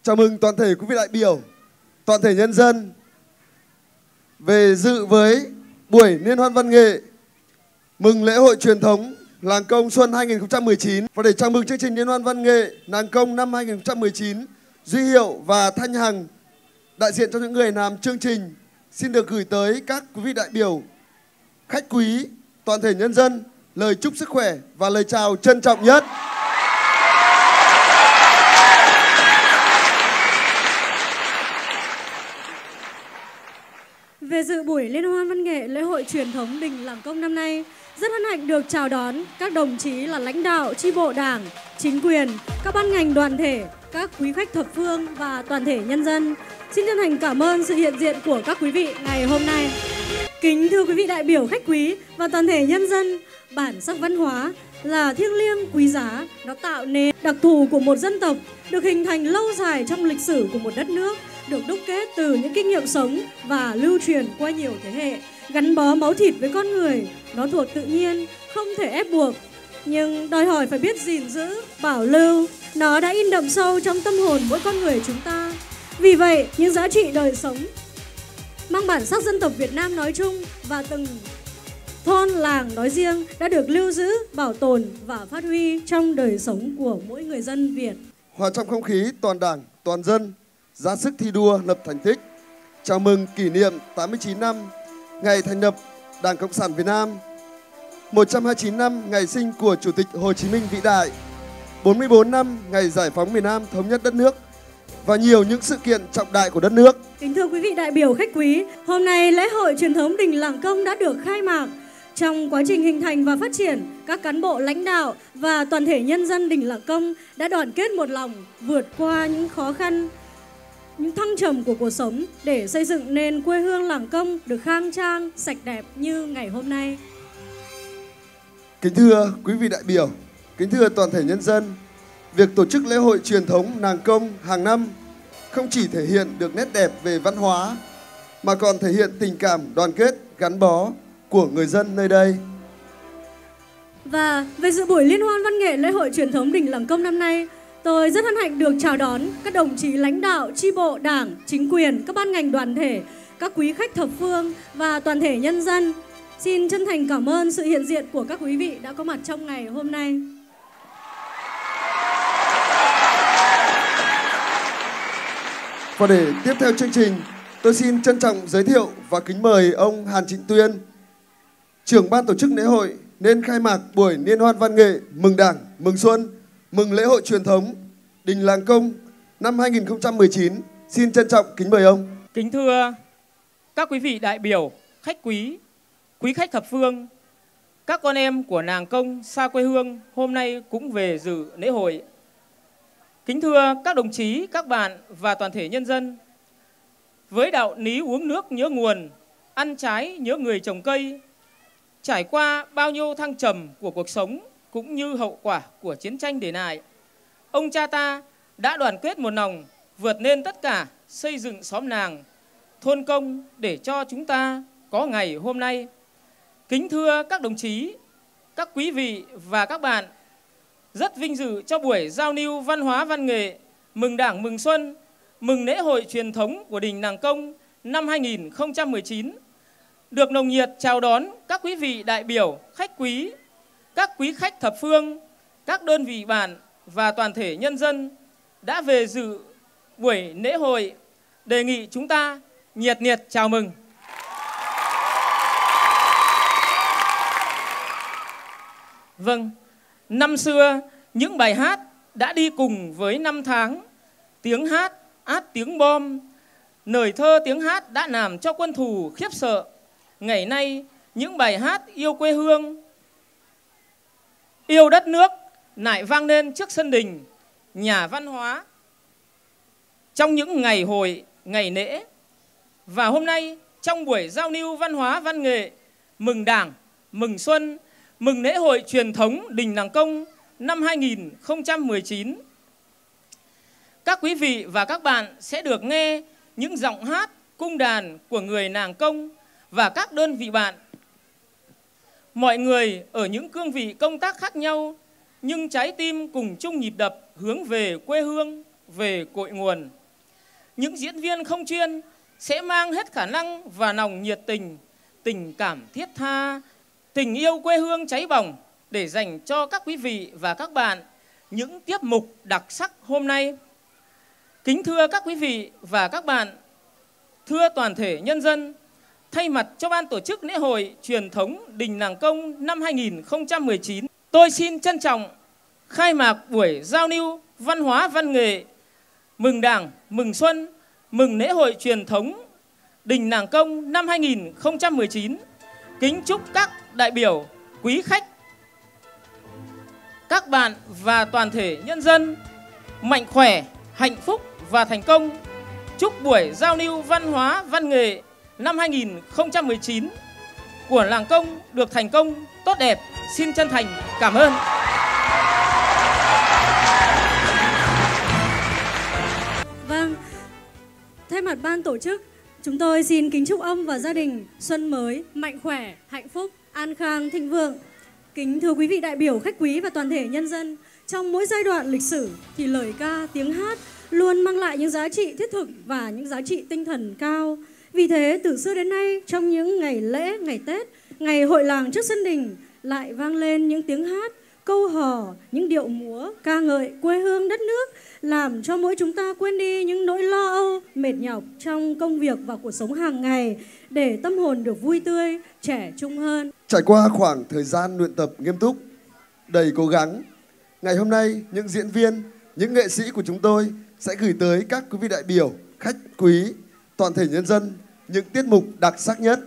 Chào mừng toàn thể quý vị đại biểu, toàn thể nhân dân về dự với buổi liên hoan văn nghệ mừng lễ hội truyền thống Làng Công Xuân 2019. Và để chào mừng chương trình liên hoan văn nghệ Làng Công năm 2019, Duy Hiệu và Thanh Hằng, đại diện cho những người làm chương trình, xin được gửi tới các quý vị đại biểu, khách quý, toàn thể nhân dân lời chúc sức khỏe và lời chào trân trọng nhất. Về dự buổi liên hoan văn nghệ lễ hội truyền thống đình Làng Công năm nay, rất hân hạnh được chào đón các đồng chí là lãnh đạo chi bộ Đảng, chính quyền, các ban ngành đoàn thể, các quý khách thập phương và toàn thể nhân dân. Xin chân thành cảm ơn sự hiện diện của các quý vị ngày hôm nay. Kính thưa quý vị đại biểu, khách quý và toàn thể nhân dân, bản sắc văn hóa là thiêng liêng quý giá, nó tạo nên đặc thù của một dân tộc, được hình thành lâu dài trong lịch sử của một đất nước, được đúc kết từ những kinh nghiệm sống và lưu truyền qua nhiều thế hệ, gắn bó máu thịt với con người. Nó thuộc tự nhiên, không thể ép buộc, nhưng đòi hỏi phải biết gìn giữ, bảo lưu. Nó đã in đậm sâu trong tâm hồn mỗi con người chúng ta. Vì vậy, những giá trị đời sống mang bản sắc dân tộc Việt Nam nói chung và từng thôn làng nói riêng đã được lưu giữ, bảo tồn và phát huy trong đời sống của mỗi người dân Việt. Hòa trong không khí toàn Đảng, toàn dân ra sức thi đua lập thành tích, chào mừng kỷ niệm 89 năm ngày thành lập Đảng Cộng sản Việt Nam, 129 năm ngày sinh của Chủ tịch Hồ Chí Minh vĩ đại, 44 năm ngày giải phóng miền Nam thống nhất đất nước và nhiều những sự kiện trọng đại của đất nước. Kính thưa quý vị đại biểu, khách quý, hôm nay lễ hội truyền thống đình Làng Công đã được khai mạc. Trong quá trình hình thành và phát triển, các cán bộ lãnh đạo và toàn thể nhân dân đình Làng Công đã đoàn kết một lòng, vượt qua những khó khăn, những thăng trầm của cuộc sống để xây dựng nên quê hương Làng Công được khang trang, sạch đẹp như ngày hôm nay. Kính thưa quý vị đại biểu, kính thưa toàn thể nhân dân, việc tổ chức lễ hội truyền thống Làng Công hàng năm không chỉ thể hiện được nét đẹp về văn hóa, mà còn thể hiện tình cảm đoàn kết, gắn bó của người dân nơi đây. Và về dự buổi liên hoan văn nghệ lễ hội truyền thống đình Làng Công năm nay, tôi rất hân hạnh được chào đón các đồng chí lãnh đạo chi bộ Đảng, chính quyền, các ban ngành đoàn thể, các quý khách thập phương và toàn thể nhân dân. Xin chân thành cảm ơn sự hiện diện của các quý vị đã có mặt trong ngày hôm nay. Và để tiếp theo chương trình, tôi xin trân trọng giới thiệu và kính mời ông Hàn Trịnh Tuyên, trưởng ban tổ chức lễ hội, nên khai mạc buổi liên hoan văn nghệ mừng Đảng, mừng Xuân, mừng lễ hội truyền thống đình Làng Công năm 2019. Xin trân trọng kính mời ông. Kính thưa các quý vị đại biểu, khách quý, quý khách thập phương, các con em của Làng Công xa quê hương hôm nay cũng về dự lễ hội. Kính thưa các đồng chí, các bạn và toàn thể nhân dân, với đạo lý uống nước nhớ nguồn, ăn trái nhớ người trồng cây, trải qua bao nhiêu thăng trầm của cuộc sống cũng như hậu quả của chiến tranh để lại, ông cha ta đã đoàn kết một lòng vượt lên tất cả, xây dựng xóm làng, thôn công để cho chúng ta có ngày hôm nay. Kính thưa các đồng chí, các quý vị và các bạn, rất vinh dự cho buổi giao lưu văn hóa văn nghệ mừng Đảng, mừng Xuân, mừng lễ hội truyền thống của đình Làng Công năm 2019. Được nồng nhiệt chào đón các quý vị đại biểu, khách quý, các quý khách thập phương, các đơn vị bạn và toàn thể nhân dân đã về dự buổi lễ hội. Đề nghị chúng ta nhiệt liệt chào mừng. Vâng, năm xưa những bài hát đã đi cùng với năm tháng, tiếng hát át tiếng bom, lời thơ tiếng hát đã làm cho quân thù khiếp sợ. Ngày nay những bài hát yêu quê hương, yêu đất nước lại vang lên trước sân đình, nhà văn hóa trong những ngày hội, ngày lễ. Và hôm nay trong buổi giao lưu văn hóa văn nghệ mừng Đảng, mừng Xuân, mừng lễ hội truyền thống đình Làng Công năm 2019, các quý vị và các bạn sẽ được nghe những giọng hát cung đàn của người Làng Công và các đơn vị bạn. Mọi người ở những cương vị công tác khác nhau, nhưng trái tim cùng chung nhịp đập hướng về quê hương. về cội nguồn. Những diễn viên không chuyên sẽ mang hết khả năng và lòng nhiệt tình, tình cảm thiết tha, tình yêu quê hương cháy bỏng để dành cho các quý vị và các bạn những tiết mục đặc sắc hôm nay. Kính thưa các quý vị và các bạn, thưa toàn thể nhân dân, thay mặt cho ban tổ chức lễ hội truyền thống Đình Làng Công năm 2019, tôi xin trân trọng khai mạc buổi giao lưu văn hóa văn nghệ mừng Đảng, mừng Xuân, mừng lễ hội truyền thống Đình Làng Công năm 2019. Kính chúc các đại biểu, quý khách, các bạn và toàn thể nhân dân mạnh khỏe, hạnh phúc và thành công. Chúc buổi giao lưu văn hóa văn nghệ năm 2019 của Làng Công được thành công tốt đẹp. Xin chân thành cảm ơn. Vâng, thay mặt ban tổ chức, chúng tôi xin kính chúc ông và gia đình xuân mới mạnh khỏe, hạnh phúc, an khang, thịnh vượng. Kính thưa quý vị đại biểu, khách quý và toàn thể nhân dân, trong mỗi giai đoạn lịch sử thì lời ca, tiếng hát luôn mang lại những giá trị thiết thực và những giá trị tinh thần cao. Vì thế, từ xưa đến nay, trong những ngày lễ, ngày Tết, ngày hội làng trước sân đình lại vang lên những tiếng hát, câu hò, những điệu múa ca ngợi quê hương đất nước, làm cho mỗi chúng ta quên đi những nỗi lo âu, mệt nhọc trong công việc và cuộc sống hàng ngày, để tâm hồn được vui tươi, trẻ trung hơn. Trải qua khoảng thời gian luyện tập nghiêm túc, đầy cố gắng, ngày hôm nay những diễn viên, những nghệ sĩ của chúng tôi sẽ gửi tới các quý vị đại biểu, khách quý, toàn thể nhân dân những tiết mục đặc sắc nhất.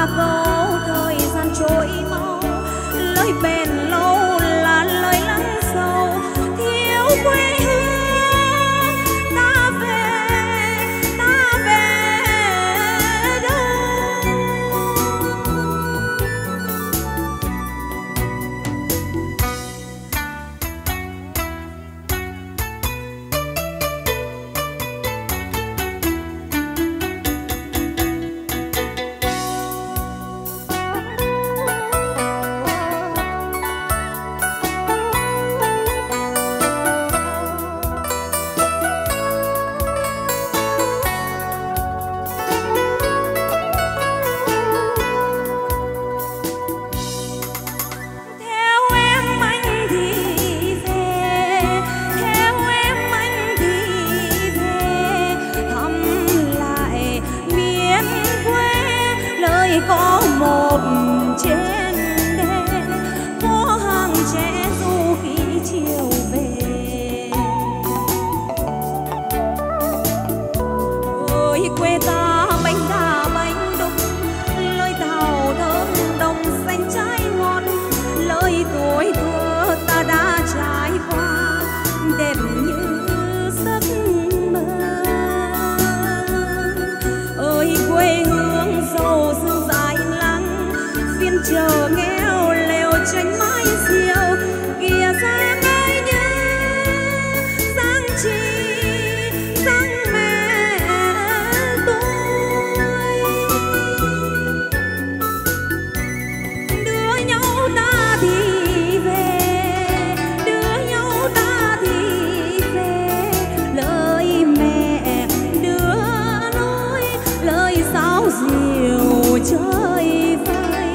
qua cầu thời gian trôi mau, lời bền lâu là lời lắng sâu, thiếu quê hương ta về đâu. Có một trên đê có hàng trẻ du khi chiều về, ơi quê ta bánh đa bánh đúc, lời thảo thơm đồng xanh trái ngon, lời tuổi thơ ta đã trải qua đẹp như giấc mơ. Ơi quê hương giàu dương chờ nghèo lều tranh mái diều, kìa Giang ơi nhớ Giang chi Giang mẹ tôi. Đưa nhau ta thì về, đưa nhau ta thì về, lời mẹ đưa nói, lời sáo diều chơi vơi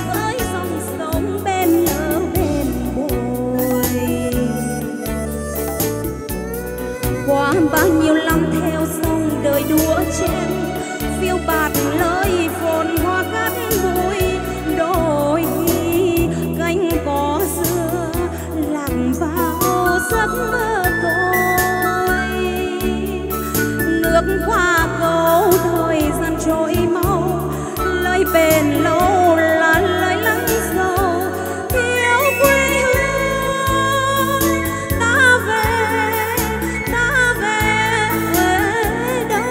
qua bao nhiêu năm theo sông đời đúa chen, phiêu bạt lời phồn hoa cát bụi, đôi khi cánh cỏ xưa lạc vào giấc mơ tôi. Nước qua cầu thời gian trôi mau, lời bền lâu là lời lắng sâu, thiếu quê hương ta về đâu.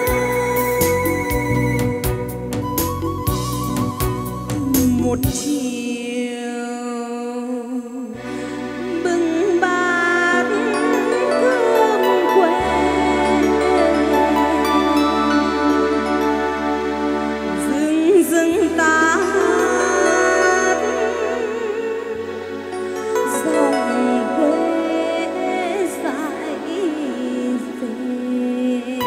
Một chiều bưng bát cơm quê, dưng dưng ta hát dòng quê dãi về.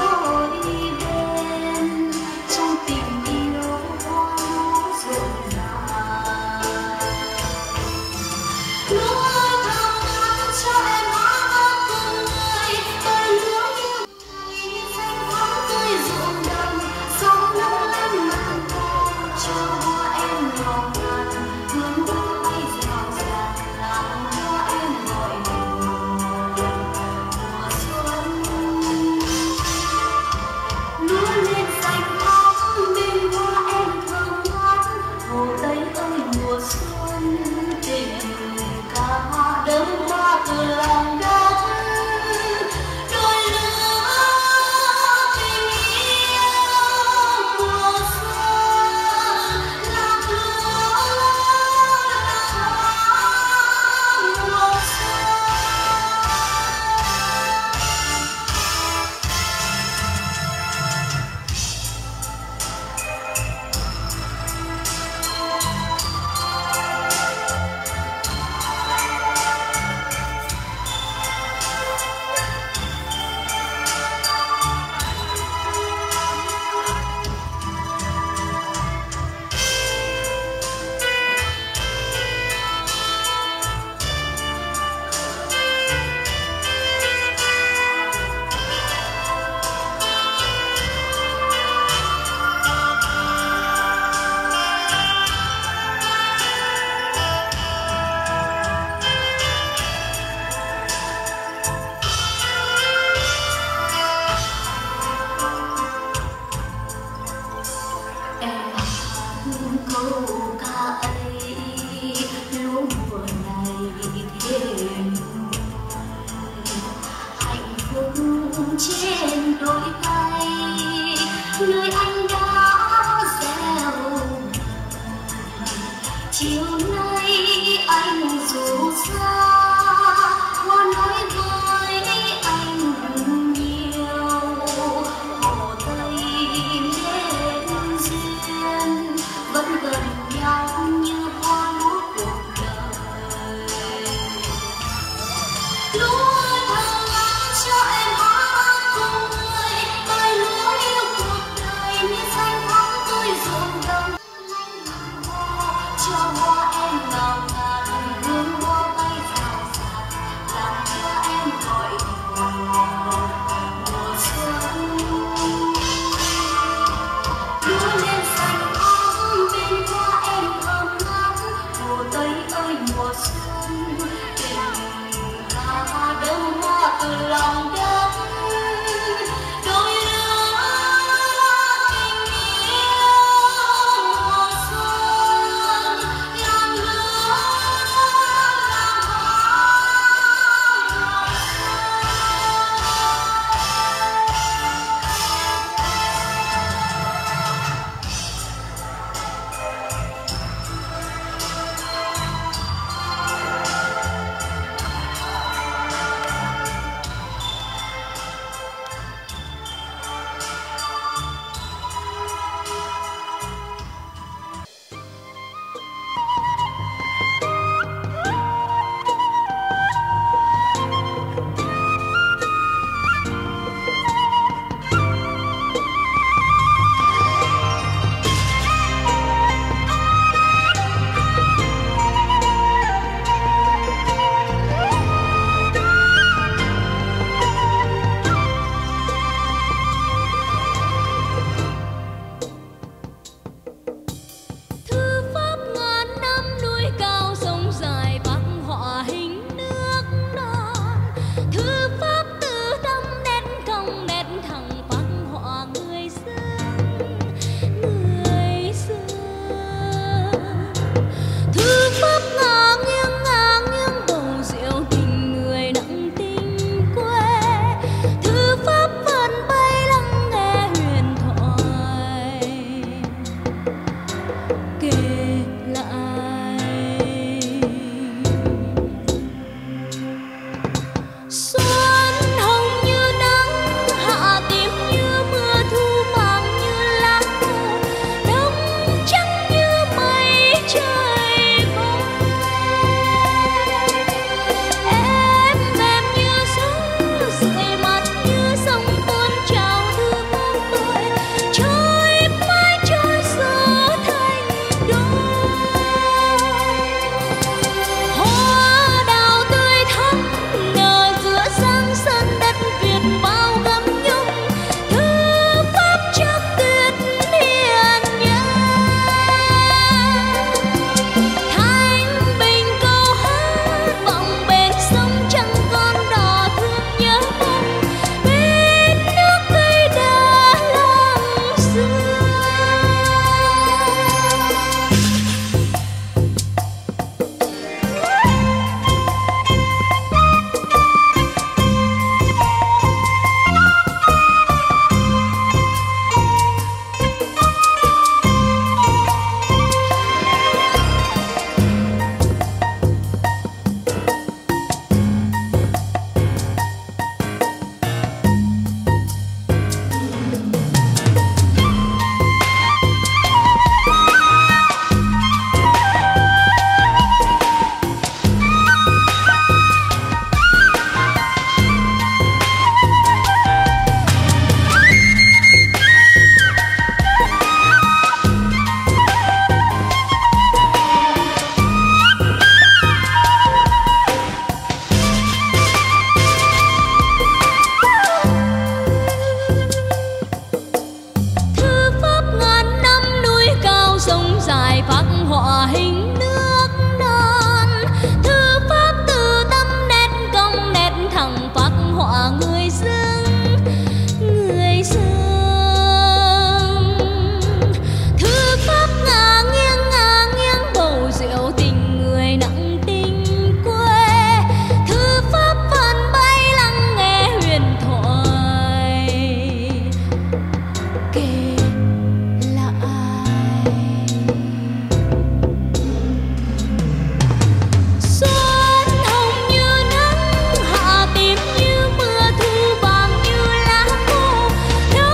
Trong tình yêu dồi dào. Hãy subscribe cho kênh Ghiền Mì Gõ để không bỏ lỡ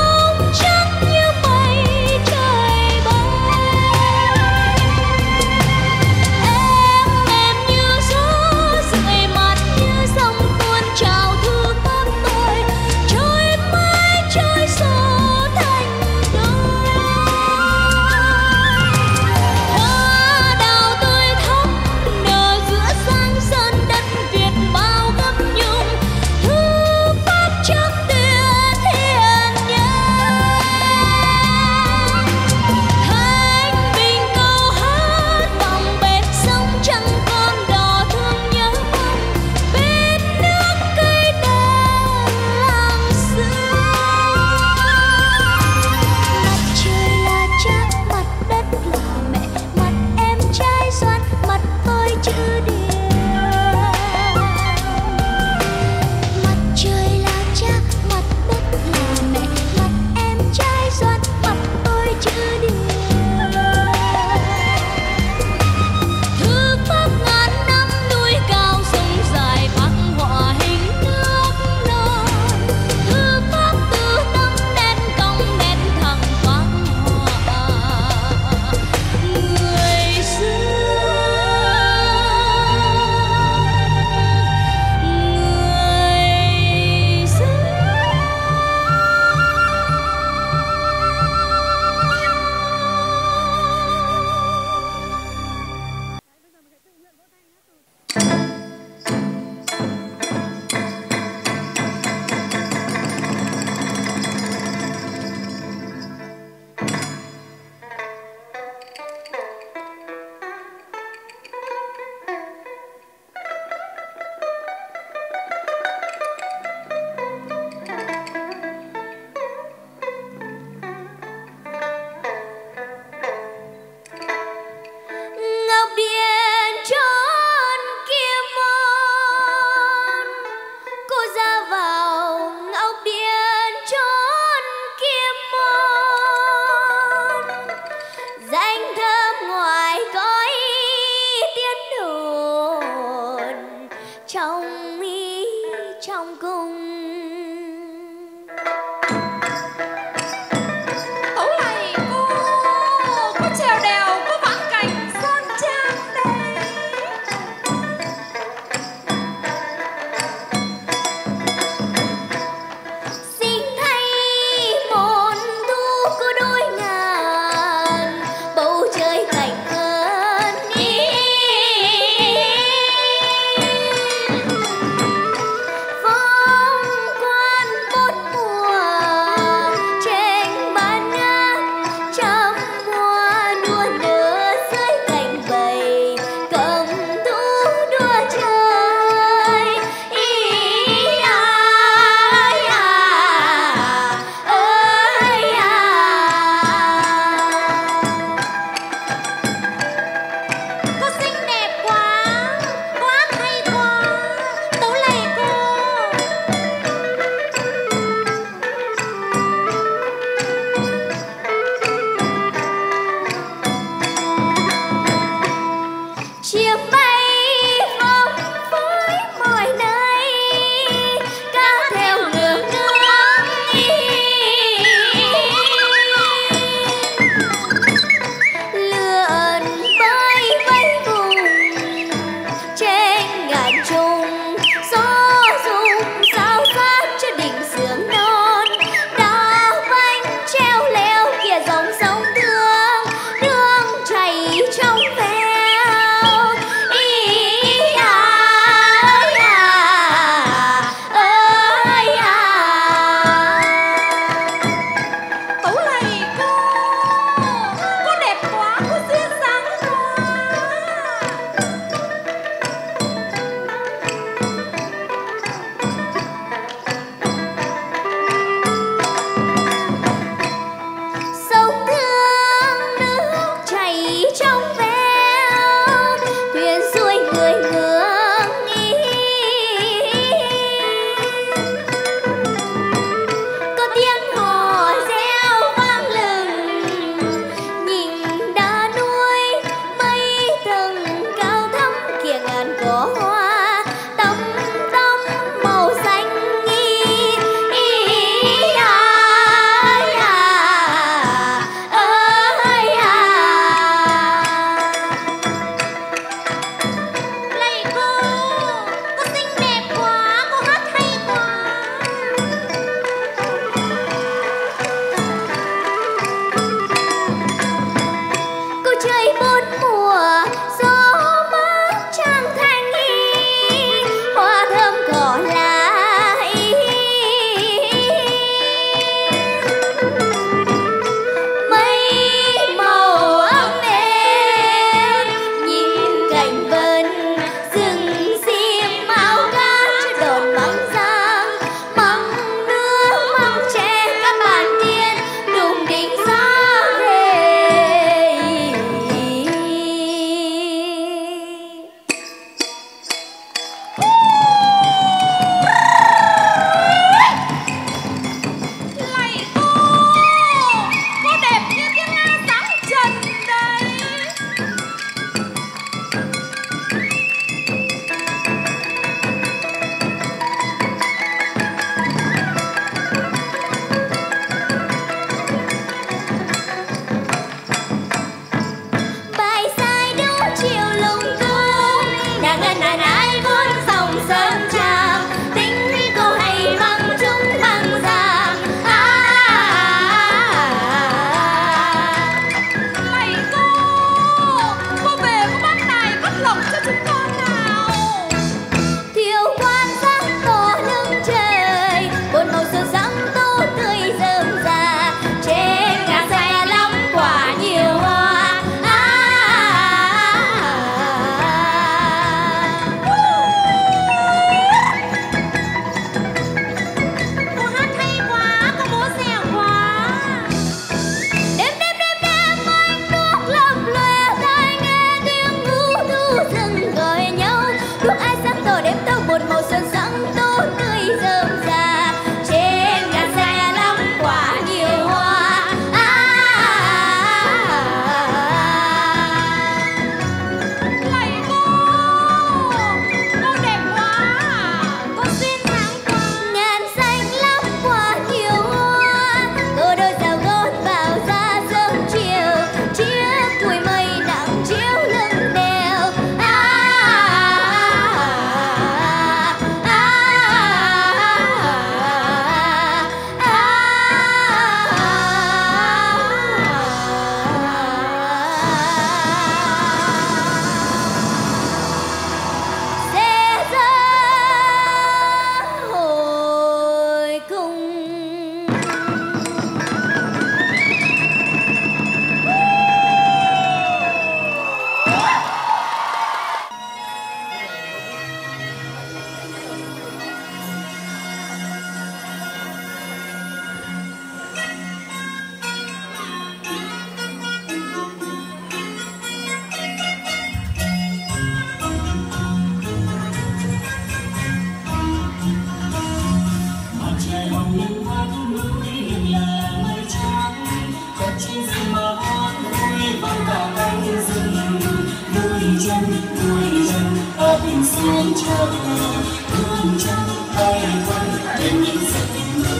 hương trắng bay quanh bên những giấc mơ.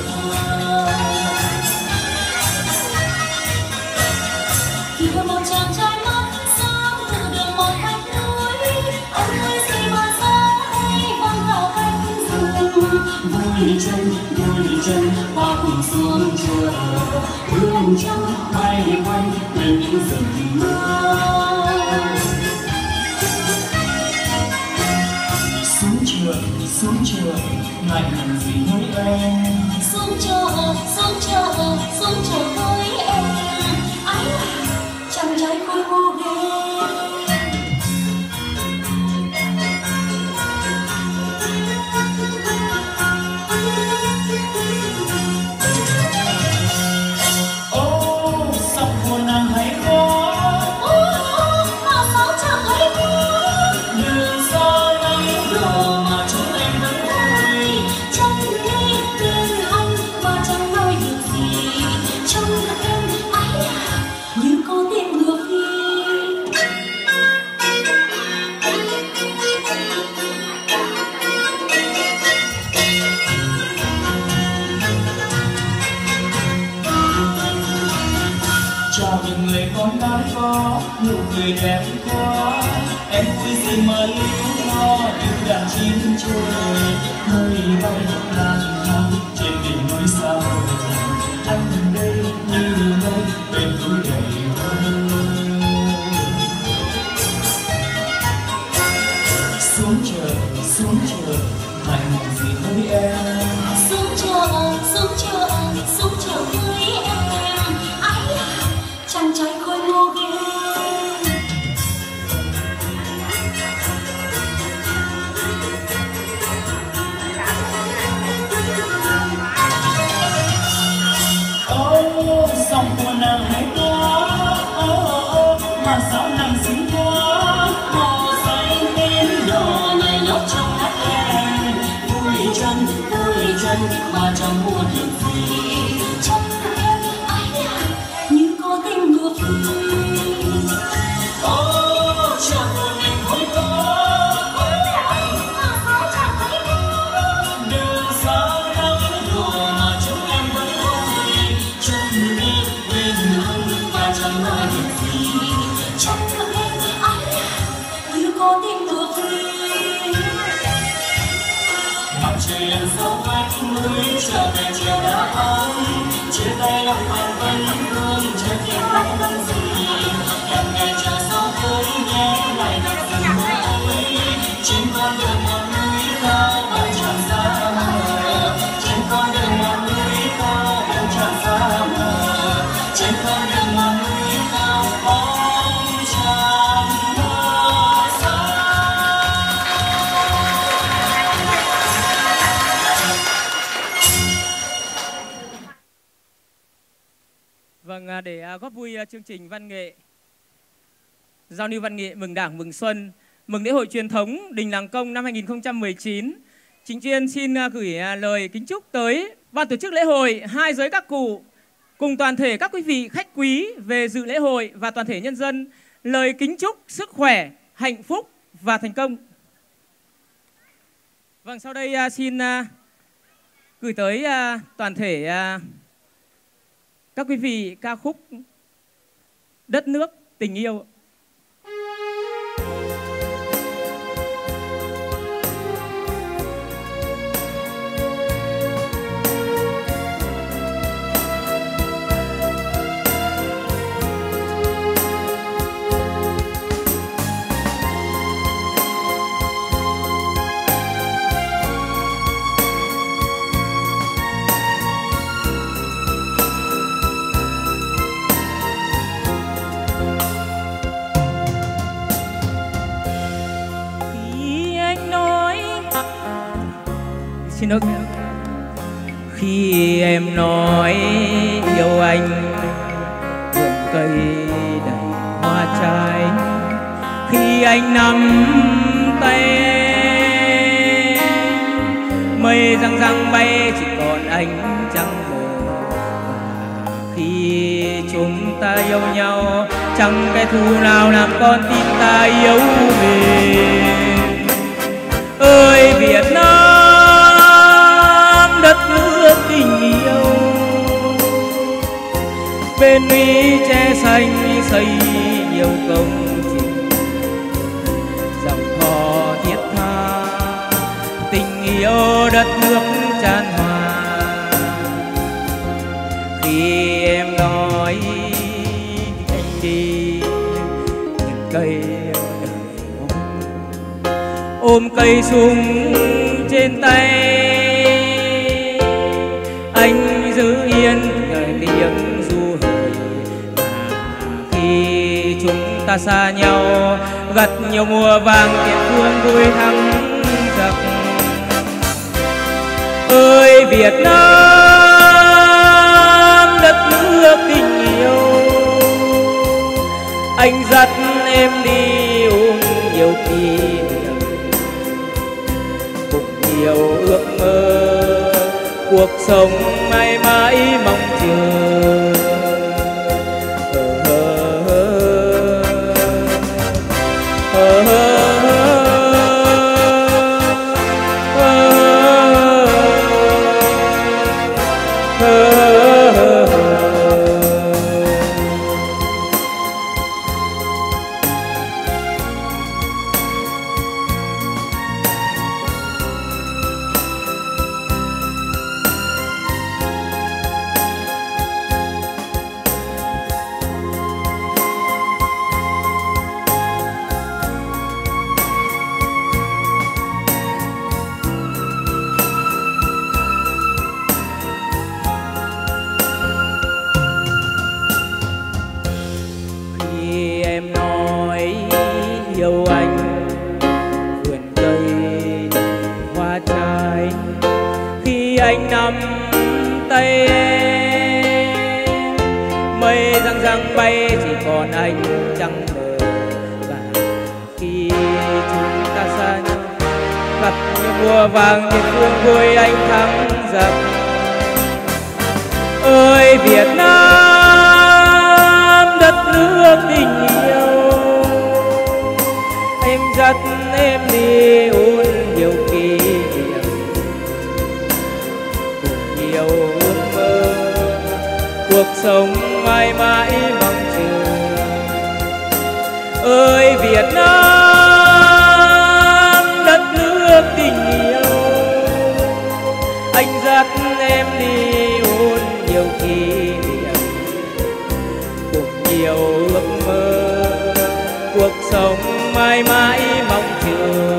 Yêu một chàng trai mắt sáng từ đường một vách núi, anh ơi gì mà sáng hay vang vào cánh rừng. Vui chân ta cùng xuống chùa, hương trắng bay quanh bên những rừng mơ. Xuống chợ, ngại làm gì với em. Xuống chợ với em. Ái à, chàng trai khôi ngô ghê. Sao mùa nàng hay có. Mà sao chẳng hay có. Đường xa nắng đổ mà chúng em vẫn vui. Chẳng nghe tên anh mà chẳng nói được gì. Trong ngực em ái à, như có tiếng ngựa phi. Chào những người con gái có nụ cười đẹp quá. Em vui gì mà líu lo như đàn chim trời. Mây bay lang thang trên đỉnh núi sao. Anh đây như mây bên núi đầy vơi. Xuống chợ, ngại ngùng gì với em. Xuống chợ với em. Ái à, chàng trai khôi ngô ghê. Dòng của nàng hay quá, mà sao nàng xinh quá. Màu xanh đến đỏ này nhót trong mắt em. Vui chân mà chẳng mua được gì. Trong em ái à, như có tiếng ngựa phi. Chàng của mình không có. Mà sao chẳng thấy có. Đường xa nắng đổ mà chúng em vẫn vui. Chẳng biết quên hương mà chẳng nói được gì. Trong ngực em ái à, như có tiếng ngựa phi. Mặt trời lên sau vách núi trở về chiều đã ấm. Chia tay lòng hoàng vân hương chưa kịp lắm năm gì. Em ngày chờ sau với nhé lại gặp dần mơ ấy. Trên con đường ngọn núi cao bóng tràn xa mờ. Trên con đường ngọn núi cao bóng tràn xa mờ. Trên con đường ngọn núi cao bóng tràn mơ xa. Vâng, để góp vui chương trình văn nghệ, giao lưu văn nghệ mừng Đảng mừng Xuân, mừng lễ hội truyền thống Đình Làng Công năm 2019, Chính Chuyên xin gửi lời kính chúc tới ban tổ chức lễ hội, hai giới các cụ cùng toàn thể các quý vị khách quý về dự lễ hội và toàn thể nhân dân lời kính chúc sức khỏe, hạnh phúc và thành công. Vâng, sau đây xin gửi tới toàn thể các quý vị ca khúc Đất nước tình yêu. Xin lỗi. Khi em nói yêu anh, vườn cây đầy hoa trái. Khi anh nắm tay mây răng răng bay, chỉ còn ánh trăng mờ. Khi chúng ta yêu nhau, chẳng kẻ thù nào làm con tim ta yếu mềm. ơi Việt Nam đất nước tình yêu, bên núi tre xanh xây nhiều công trình, dòng hò thiết tha tình yêu đất nước tràn hòa. Khi em nói anh đi những cây ôm cây súng trên tay, anh giữ yên tiếng ru hời. Khi chúng ta xa nhau gặt nhiều mùa vàng tiền phương vui thắng giặc. Ơi Việt Nam đất nước tình yêu, anh dắt em đi ôm nhiều kỷ niệm, cùng nhiều ước mơ cuộc sống mãi mãi mong chờ. Anh nắm tay em, mây răng răng bay chỉ còn anh trăng mờ. Và khi chúng ta xa nhau gặp như mùa vàng thì phương vui anh thắng giặc. Ơi Việt Nam đất nước tình yêu, anh dắt em đi ôn nhiều kỷ niệm, nhiều ước mơ cuộc sống mãi mãi mong chờ. Ơi Việt Nam đất nước tình yêu, anh dắt em đi ôn nhiều kỷ niệm, cùng nhiều ước mơ cuộc sống mãi mãi mong chờ.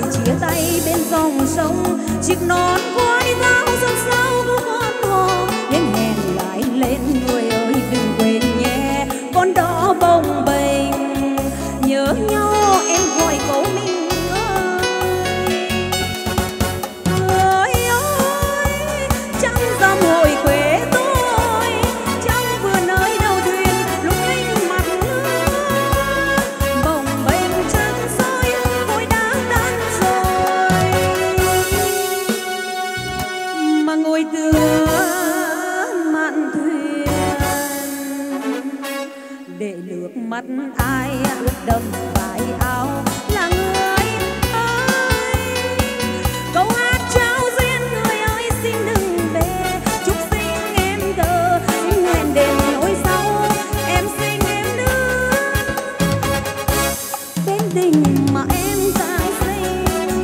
chia tay bên dòng sông, chiếc nón quay thao dần sau có con hò đến hẹn lại lên người ơi đừng quên nhé con đỏ bồng bềnh nhớ nhau em gọi cậu mình ơi ơi trăng rằm hồi quê tôi trăng vừa nơi đầu thuyền lúc linh mặt nước bồng bềnh trăng rơi ngôi đá tan rồi mà ngồi tựa mạn thuyền để nước mắt ai ướt đẫm vai áo là người ơi câu hát trao duyên người ơi xin đừng về chúc sinh em thơ xin hẹn đến nỗi sau em xin em nước bên tình mà em giáng sinh.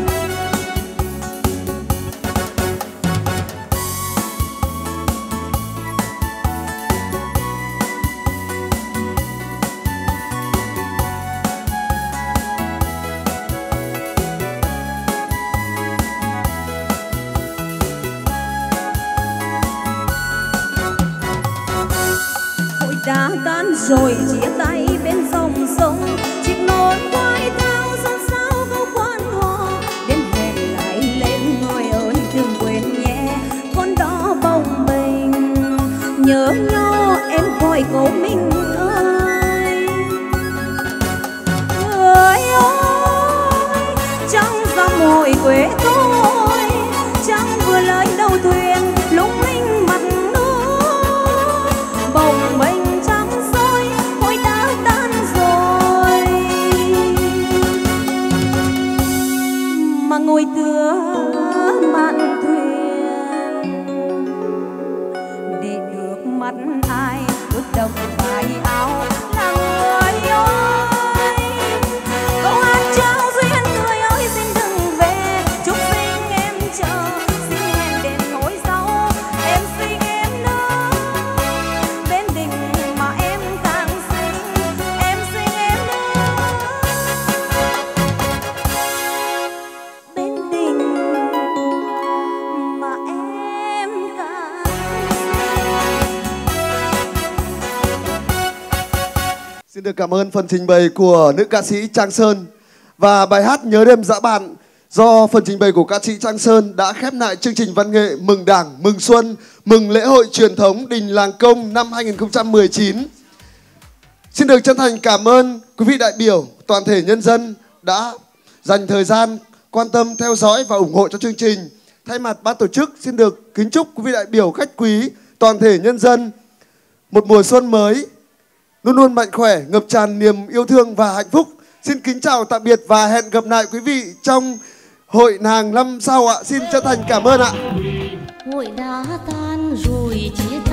Hội đã tan rồi chia tay bên dòng sông, chiếc nón quay thao dần sau câu quan họ đến hẹn lại lên người ơi đừng quên nhé con đó bồng bềnh nhớ nhau em gọi cậu mình ơi ơi ơi trăng rằm hồi quê tôi trăng vừa lên đầu thuyền lung linh mặt nước bồng bềnh trăng rơi ngôi đã tan rồi mà ngồi tựa mạn thuyền để nước mắt ai ướt đẫm vai áo là người ơi câu hát trao duyên người ơi xin đừng về chúc sinh em chờ xin hẹn đến nỗi sau em xin em nữa bên tình mà em càng sinh em xin em nữa bên tình mà em càng Xin được cảm ơn phần trình bày của nữ ca sĩ Trang Sơn. Và bài hát Nhớ đêm dã bạn do phần trình bày của ca sĩ Trang Sơn đã khép lại chương trình văn nghệ mừng Đảng, mừng Xuân, mừng lễ hội truyền thống Đình Làng Công năm 2019. Xin được chân thành cảm ơn quý vị đại biểu, toàn thể nhân dân đã dành thời gian quan tâm theo dõi và ủng hộ cho chương trình. Thay mặt ban tổ chức xin được kính chúc quý vị đại biểu, khách quý, toàn thể nhân dân một mùa xuân mới luôn luôn mạnh khỏe, ngập tràn niềm yêu thương và hạnh phúc. Xin kính chào tạm biệt và hẹn gặp lại quý vị trong hội nàng năm sau ạ. Xin chân thành cảm ơn ạ. Hội đã tan rồi chia